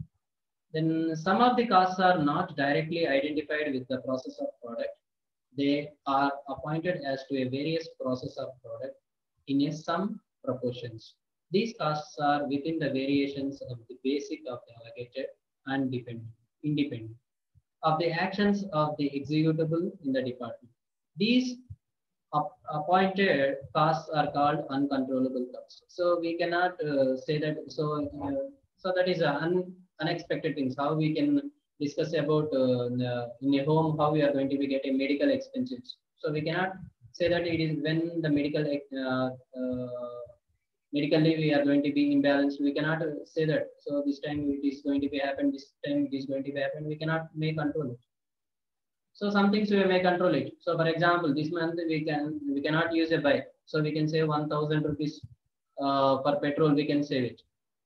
Then some of the costs are not directly identified with the process of product. They are appointed as to a various process of product in a some proportions. These costs are within the variations of the basic of the allocated and dependent, independent of the actions of the executable in the department. These up- appointed costs are called uncontrollable costs. So we cannot uh, say that. So uh, so that is a un, unexpected things. How we can discuss about uh, the, in a home how we are going to be getting medical expenses. So we cannot say that it is when the medical uh, uh, medically we are going to be imbalanced. We cannot uh, say that. So this time it is going to be happen. This time it is going to be happen. We cannot make control it. So some things we may control it. So for example, this month we can we cannot use a bike. So we can save one thousand rupees uh, per petrol. We can save it.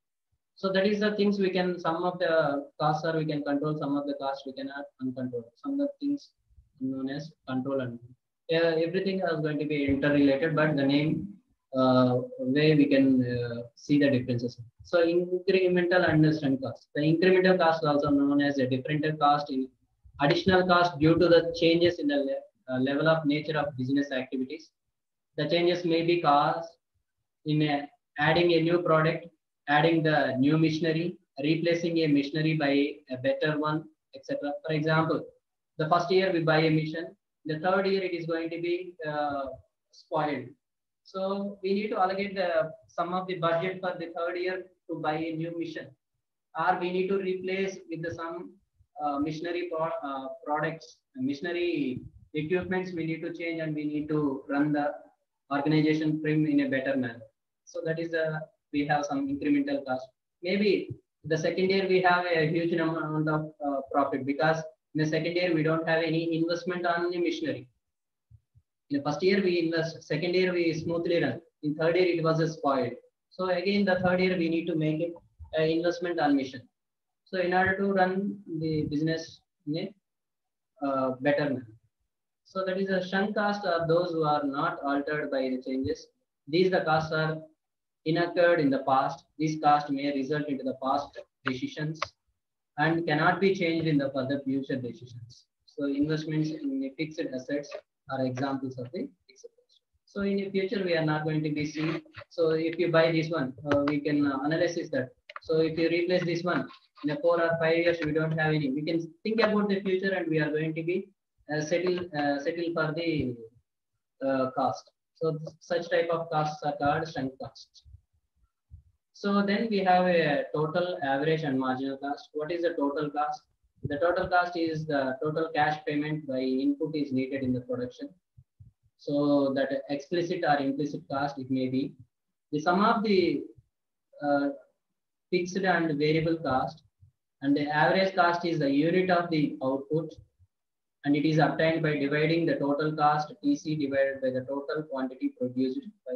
So that is the things we can. Some of the costs are we can control. Some of the costs we cannot uncontrol. Some of the things known as control and uh, everything is going to be interrelated. But the name uh, way we can uh, see the differences. So incremental and instant cost. The incremental cost is also known as a differential cost in additional cost due to the changes in the le- uh, level of nature of business activities. The changes may be caused in a, adding a new product, adding the new machinery, replacing a machinery by a better one, et cetera. For example, the first year we buy a machine, the third year it is going to be uh, spoiled. So we need to allocate the some of the budget for the third year to buy a new machine, or we need to replace with the some uh, machinery pro uh, products, machinery equipments we need to change, and we need to run the organization frame in a better manner. So that is a we have some incremental cost. Maybe the second year we have a huge amount of uh, profit because in the second year we don't have any investment on the machinery. In the first year we invest, second year we smoothly run. In third year it was a spoiled. So again the third year we need to make it uh, investment on mission. So in order to run the business in a uh, better manner. So that is a sunk cost are those who are not altered by the changes. These the costs are incurred in the past. These costs may result into the past decisions and cannot be changed in the further future decisions. So investments in the fixed assets are examples of the fixed assets. So in the future, we are not going to be seeing. So if you buy this one, uh, we can uh, analyze that. So if you replace this one in a four or five years, we don't have any. We can think about the future, and we are going to be uh, settle uh, settle for the uh, cost. So such type of costs are called sunk costs. So then we have a total, average, and marginal cost. What is the total cost? The total cost is the total cash payment by input is needed in the production. So that explicit or implicit cost it may be. The sum of the uh, fixed and variable cost, and the average cost is the unit of the output, and it is obtained by dividing the total cost T C divided by the total quantity produced by.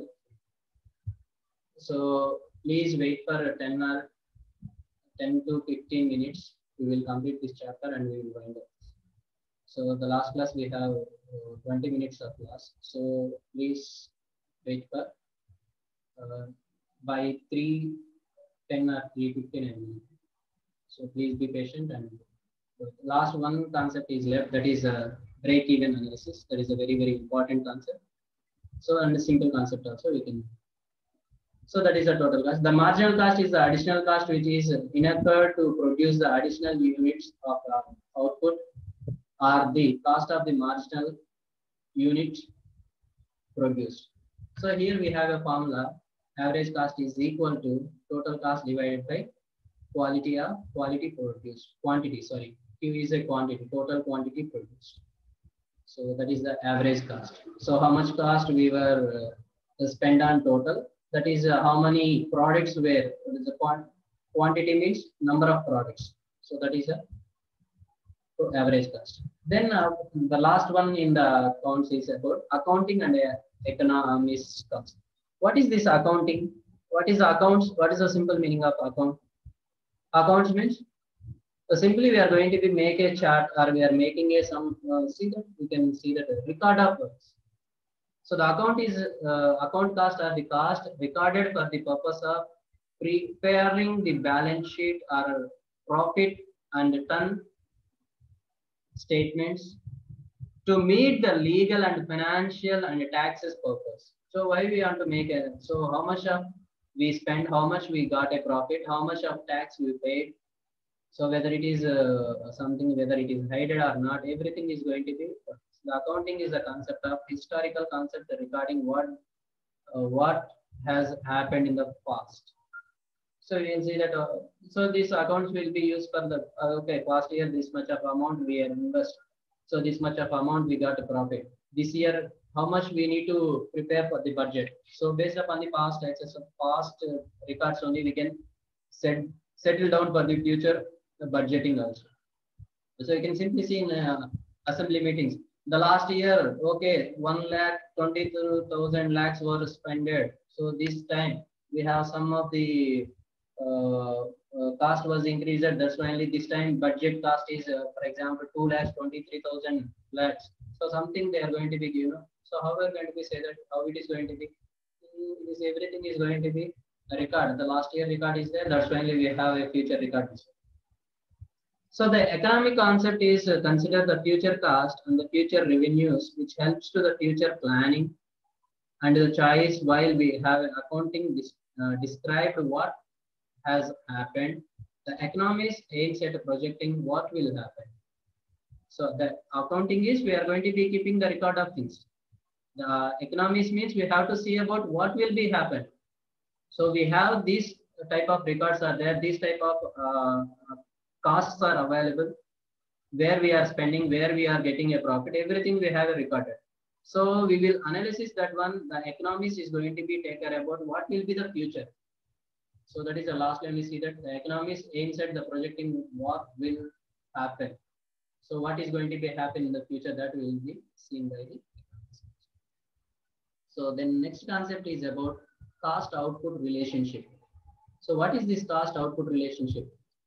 So please wait for ten or ten to fifteen minutes. We will complete this chapter and we will wind up. So the last class we have uh, twenty minutes of class. So please wait for uh, by three ten or three fifteen. So please be patient, and the last one concept is left, that is uh, break-even analysis. That is a very, very important concept. So, and a simple concept also we can. So that is the total cost. The marginal cost is the additional cost which is incurred to produce the additional units of uh, output, or the cost of the marginal unit produced. So here we have a formula. Average cost is equal to total cost divided by quality of quality produced quantity. Sorry, Q is a quantity, total quantity produced. So that is the average cost. So how much cost we were uh, spent on total? That is uh, how many products were. What is the quant quantity means number of products. So that is a average cost. Then uh, the last one in the accounts is about accounting and uh, economics cost. What is this accounting? What is accounts? What is the simple meaning of account? Accounts means so simply we are going to be make a chart, or we are making a some uh, see that we can see that record of works. So the account is uh, account cost or the cost recorded for the purpose of preparing the balance sheet or profit and return statements to meet the legal and financial and taxes purpose. So why we want to make a so how much of we spend, how much we got a profit, how much of tax we paid. So whether it is uh, something, whether it is hidden or not, everything is going to be. The accounting is a concept of historical concept regarding what uh, what has happened in the past. So you can see that. Uh, so these accounts will be used for the uh, okay past year this much of amount we invest. So this much of amount we got a profit. This year how much we need to prepare for the budget. So based upon the past access of past uh, records only we can set settle down for the future budgeting also. So you can simply see in uh, assembly meetings. The last year, okay, one lakh twenty-two thousand lakhs were spended. So this time we have some of the uh, uh, cost was increased. That's why only this time budget cost is, uh, for example, two lakhs twenty-three thousand lakhs. So something they are going to be, you know. So how we are going to be say that how it is going to be? It is everything is going to be a record. The last year record is there. That's why only we have a future record. So the economic concept is uh, consider the future cost and the future revenues, which helps to the future planning and the choice. While we have accounting dis, uh, described what has happened, the economist aims at projecting what will happen. So the accounting is we are going to be keeping the record of things. The economist means we have to see about what will be happen. So we have these type of records are there. These type of uh, costs are available, where we are spending, where we are getting a profit, everything we have recorded. So we will analysis that one. The economist is going to be take care about what will be the future. So that is the last line we see that the economist aims at the projecting what will happen. So what is going to be happen in the future, that will be seen by the economist. So then next concept is about cost output relationship. So what is this cost output relationship?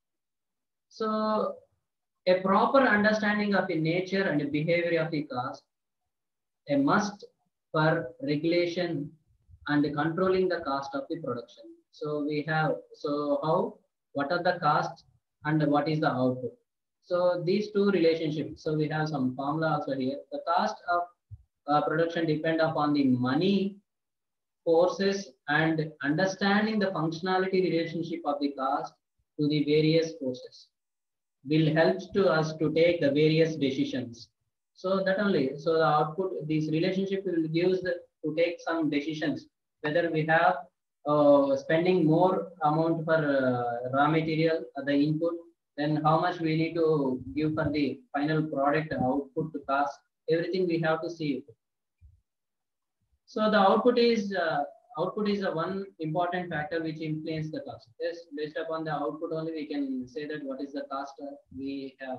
So a proper understanding of the nature and the behavior of the cost, a must for regulation and controlling the cost of the production. So we have, so how, what are the costs and what is the output? So these two relationships, so we have some formula also here. The cost of uh, production depend upon the money, forces, and understanding the functionality relationship of the cost to the various forces will help to us to take the various decisions. So that only, so the output, this relationship will give us the, to take some decisions, whether we have uh, spending more amount for uh, raw material, uh, the input, then how much we need to give for the final product output to cost, everything we have to see. So the output is, uh, output is a one important factor which influences the cost. Yes, based upon the output only we can say that what is the cost uh, we have.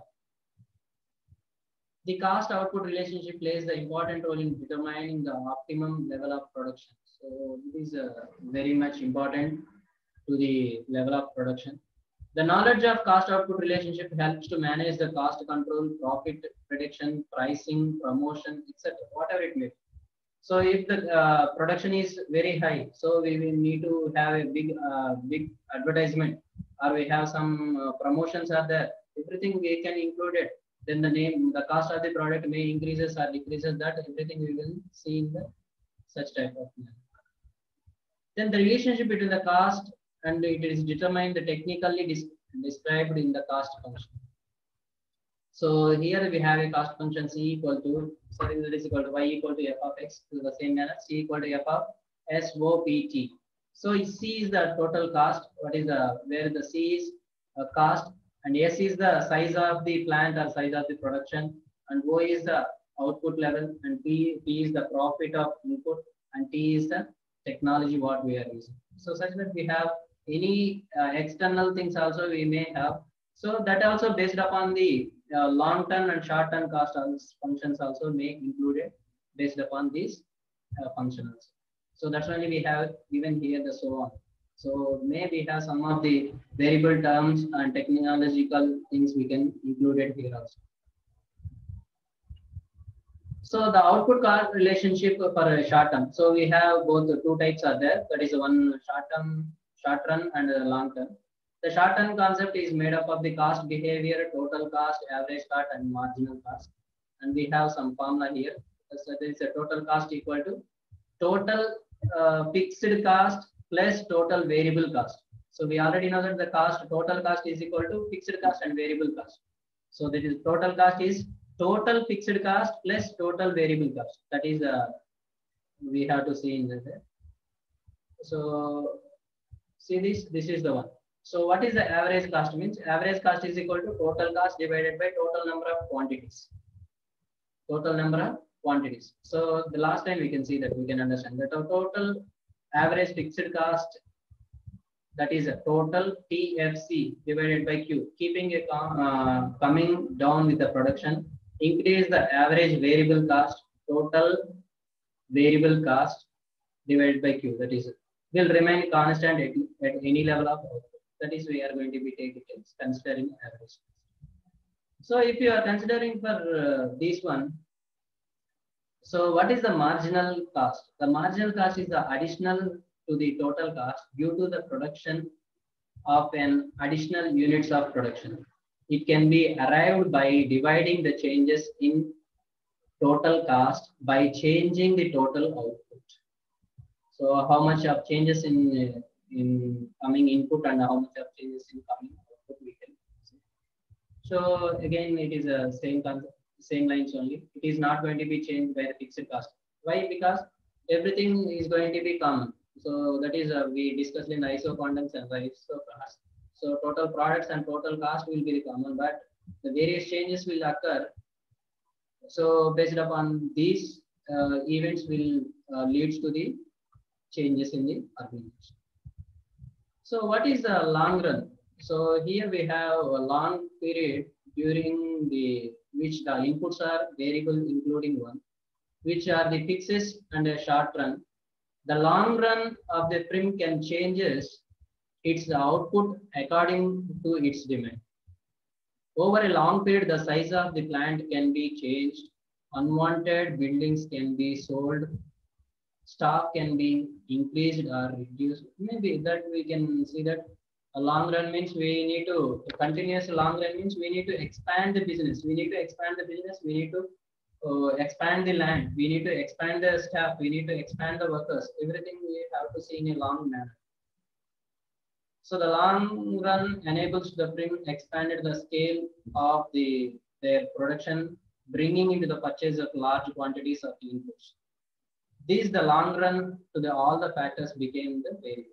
The cost output relationship plays the important role in determining the optimum level of production. So it is uh, very much important to the level of production. The knowledge of cost output relationship helps to manage the cost control, profit prediction, pricing, promotion, et cetera. Whatever it may be. So if the uh, production is very high, so we will need to have a big, uh, big advertisement, or we have some uh, promotions are there. Everything we can include it. Then the name, the cost of the product may increases or decreases. That everything we will see in the such type of manner. Then the relationship between the cost and it is determined technically described in the cost function. So here we have a cost function C equal to, sorry, that is equal to Y equal to F of X to the same manner, C equal to F of S O P T. So C is the total cost, what is the, where the C is a cost and S is the size of the plant or size of the production and O is the output level and P, P is the profit of input and T is the technology what we are using. So such that we have any uh, external things also we may have. So that also based upon the uh, long term and short term cost functions also may included based upon these uh, functions. So that's why we have given here the so on. So may we have some of the variable terms and technological things we can include it here also. So the output cost relationship for a short term. So we have both the two types are there. That is one short term, short run and a long term. The short term concept is made up of the cost behavior, total cost, average cost, and marginal cost. And we have some formula here. So there is a total cost equal to total uh, fixed cost plus total variable cost. So we already know that the cost, total cost is equal to fixed cost and variable cost. So that is total cost is total fixed cost plus total variable cost. That is uh, we have to see in there. So see this, this is the one. So what is the average cost means? Average cost is equal to total cost divided by total number of quantities. Total number of quantities. So the last time we can see that we can understand that our total average fixed cost, that is a total T F C divided by Q, keeping a uh, coming down with the production, increase the average variable cost, total variable cost divided by Q, that is will remain constant at, at any level of output. That is we are going to be taking it considering average. So if you are considering for uh, this one, so what is the marginal cost? The marginal cost is the additional to the total cost due to the production of an additional units of production. It can be arrived by dividing the changes in total cost by changing the total output. So how much of changes in in coming input and how much of changes in coming output we can see. So again, it is a same concept, same lines only. It is not going to be changed by the fixed cost. Why? Because everything is going to be common. So that is uh, we discussed in isoquantums and isocost. So total products and total cost will be common, but the various changes will occur. So based upon these uh, events will uh, leads to the changes in the organization. So what is the long run? So here we have a long period during the which the inputs are variable including one, which are the fixes and a short run. The long run of the firm can changes its output according to its demand. Over a long period, the size of the plant can be changed. Unwanted buildings can be sold. Stock can be increased or reduced. Maybe that we can see that a long run means we need to continuous long run means we need to expand the business. We need to expand the business. We need to uh, expand the land. We need to expand the staff. We need to expand the workers. Everything we have to see in a long manner. So the long run enables the firm expanded the scale of the their production, bringing into the purchase of large quantities of inputs. This the long run to the all the factors became the variable.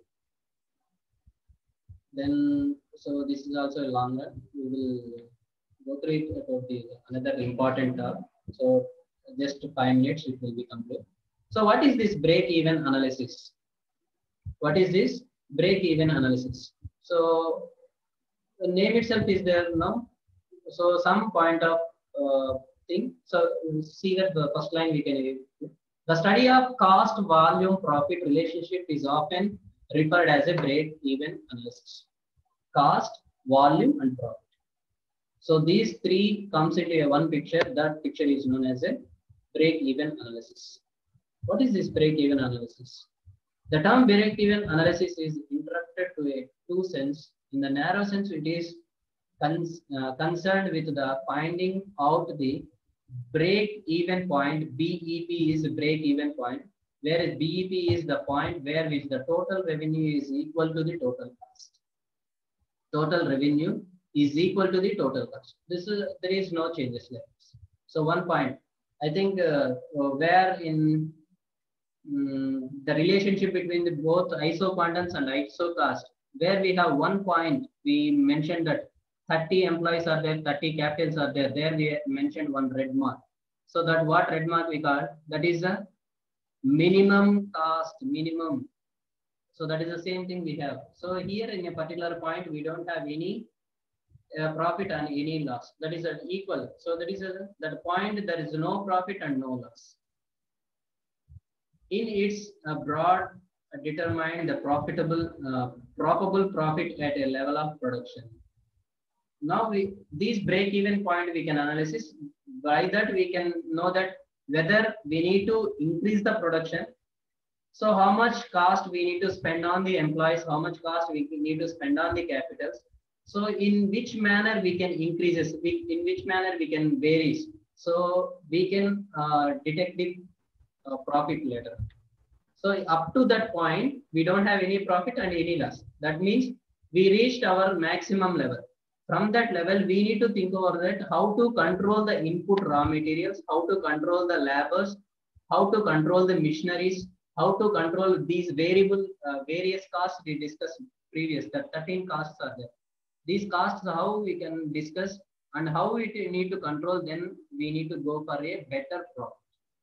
Then so this is also a long run. We will go through it about the another important term. So just five minutes it will be complete. So what is this break-even analysis? What is this break-even analysis? So the name itself is there now. So some point of uh, thing. So see that the first line we can. The study of cost, volume, profit relationship is often referred as a break-even analysis. Cost, volume, and profit. So these three comes into a one picture. That picture is known as a break-even analysis. What is this break-even analysis? The term break-even analysis is interpreted to a two sense. In the narrow sense, it is cons uh, concerned with the finding out the break even point. B E P is break even point, whereas B E P is the point where which the total revenue is equal to the total cost. Total revenue is equal to the total cost. This is, there is no changes there. So one point, I think uh, where in um, the relationship between the both I S O quantums and I S O cost, where we have one point, we mentioned that thirty employees are there, thirty capitals are there. There we mentioned one red mark. So that what red mark we call, that is a minimum cost, minimum. So that is the same thing we have. So here in a particular point, we don't have any uh, profit and any loss. That is an equal. So that is a, that point, there is no profit and no loss. In its uh, broad, uh, determine the profitable, uh, probable profit at a level of production. Now we, these break-even point we can analysis. By that we can know that whether we need to increase the production. So how much cost we need to spend on the employees, how much cost we need to spend on the capitals. So in which manner we can increases, we, in which manner we can varies. So we can uh, detect the uh, profit later. So up to that point, we don't have any profit and any loss. That means we reached our maximum level. From that level, we need to think over that how to control the input raw materials, how to control the labors, how to control the machineries, how to control these variable uh, various costs we discussed previous. That thirteen costs are there. These costs, how we can discuss and how we need to control, then we need to go for a better profit.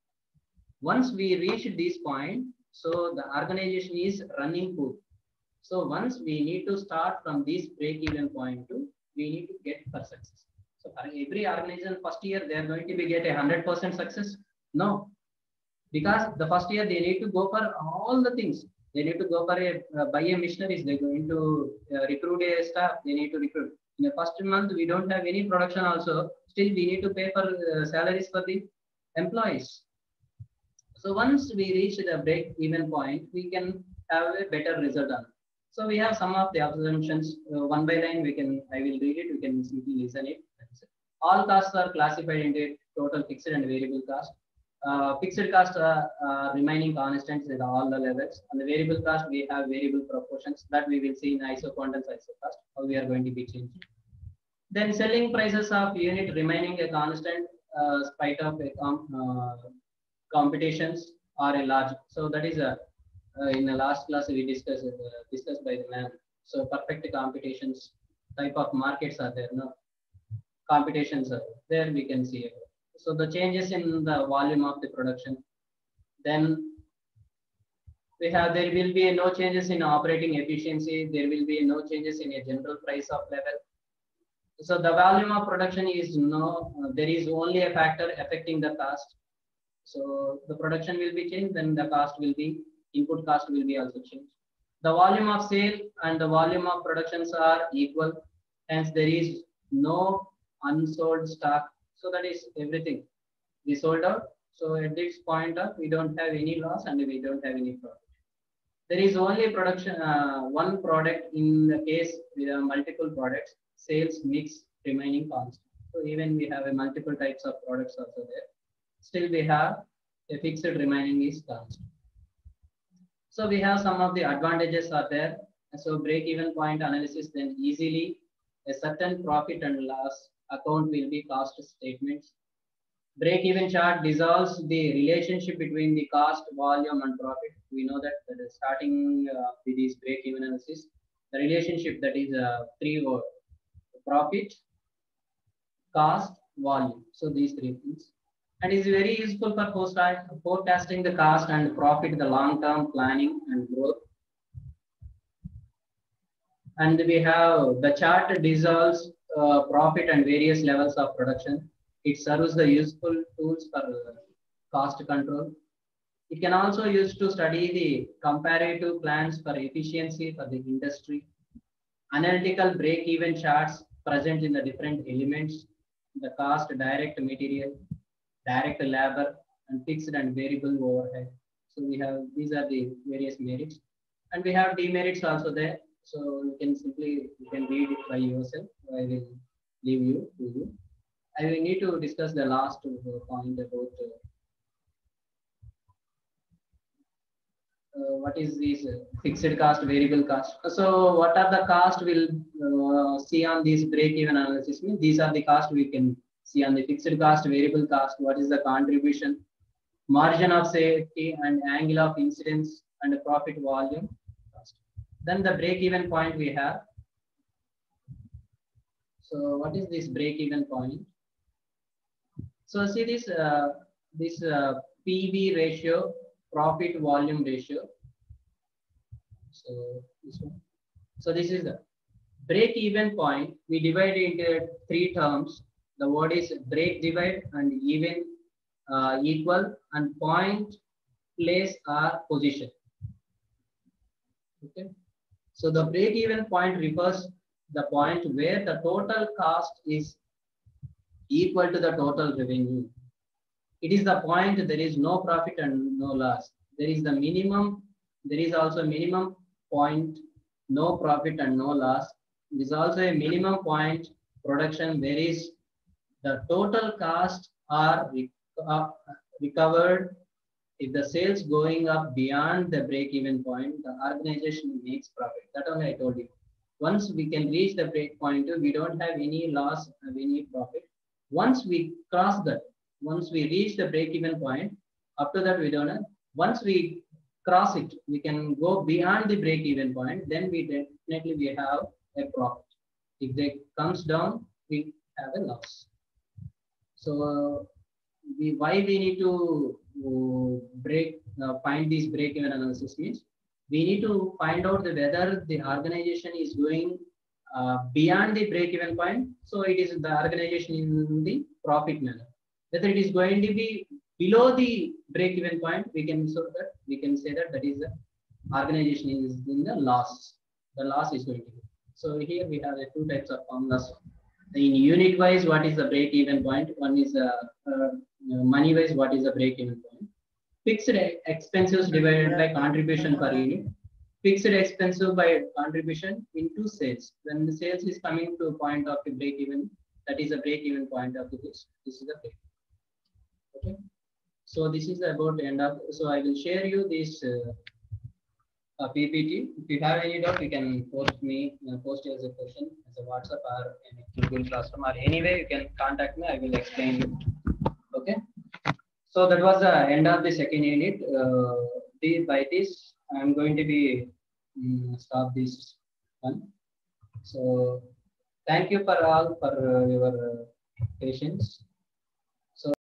Once we reach this point, so the organization is running good. So once we need to start from this break-even point to, we need to get for success. So for every organization, first year they are going to be get a hundred percent success. No, because the first year they need to go for all the things. They need to go for a uh, buy a missionaries. They're going to uh, recruit a staff. They need to recruit. In the first month, we don't have any production. Also, still we need to pay for uh, salaries for the employees. So once we reach the break-even point, we can have a better result on it. So we have some of the assumptions uh, one by line. We can, I will read it. We can simply listen it. All costs are classified into total fixed and variable cost. Uh, fixed costs are uh, remaining constant at all the levels. On the variable cost, we have variable proportions that we will see in I S O quantums, I S O cost, how we are going to be changing. Then selling prices of unit remaining a constant, uh, spite of a com uh, competitions are a large. So that is a uh, in the last class we discussed uh, discussed by the man. So perfect competitions type of markets are there. No competitions are there. We can see it. So the changes in the volume of the production. Then we have there will be no changes in operating efficiency. There will be no changes in a general price of level. So the volume of production is no. Uh, there is only a factor affecting the cost. So the production will be changed, then the cost will be, input cost will be also changed. The volume of sale and the volume of productions are equal. Hence there is no unsold stock. So that is everything. We sold out. So at this point of, we don't have any loss and we don't have any profit. There is only production, uh, one product in the case with uh, multiple products, sales mix remaining constant. So even we have a multiple types of products also there. Still we have a fixed remaining is constant. So we have some of the advantages are there. So break-even point analysis, then easily a certain profit and loss account will be cost statements. Break-even chart dissolves the relationship between the cost, volume, and profit. We know that, that is starting uh, with this break-even analysis, the relationship that is uh, three word: profit, cost, volume. So these three things. And is very useful for forecasting the cost and profit, the long-term planning and growth. And we have the chart dissolves uh, profit and various levels of production. It serves the useful tools for uh, cost control. It can also use to study the comparative plans for efficiency for the industry. Analytical break-even charts present in the different elements, the cost, direct material, direct labor, and fixed and variable overhead. So we have, these are the various merits. And we have demerits also there. So you can simply you can read it by yourself. I will leave you to you. I will need to discuss the last uh, point about uh, uh, what is this uh, fixed cost, variable cost. So what are the cost we'll uh, see on this break-even analysis? Means these are the cost we can see on the fixed cost, variable cost. What is the contribution, margin of safety, and angle of incidence, and the profit volume cost. Then the break-even point we have. So what is this break-even point? So see this uh, this uh, P V ratio, profit volume ratio. So this one. So this is the break-even point. We divide it into three terms. The word is break, divide, and even, uh, equal, and point, place, or position. Okay. So the break-even point refers the point where the total cost is equal to the total revenue. It is the point there is no profit and no loss. There is the minimum, there is also a minimum point, no profit and no loss. There is also a minimum point production where is the total cost are uh, recovered. If the sales going up beyond the break-even point, the organization makes profit. That only I told you. Once we can reach the break point, we don't have any loss, have any profit. Once we cross that, once we reach the break-even point, after that we don't have. Once we cross it, we can go beyond the break-even point. Then we definitely we have a profit. If it comes down, we have a loss. So we, why we need to uh, break uh, find this break-even analysis means we need to find out the, whether the organization is going uh, beyond the break-even point. So it is the organization in the profit manner. Whether it is going to be below the break-even point, we can so that we can say that that is the organization is in the loss. The loss is going to be. So here we have the two types of formulas. In unit wise, what is the break even point? One is uh, uh, money wise, what is the break even point? Fixed expenses divided by contribution per unit. Fixed expenses by contribution into sales. When the sales is coming to a point of the break even, that is the break even point of this. This is the break. Okay. So this is about the end of. So I will share you this uh, uh, P P T. If you have any doubt, you can post me, uh, post as a question as a WhatsApp or any Google Classroom or anyway you can contact me. I will explain you. Okay. So that was the end of the second unit. Uh, the, by this, I am going to be um, stop this one. So thank you for all for uh, your uh, patience.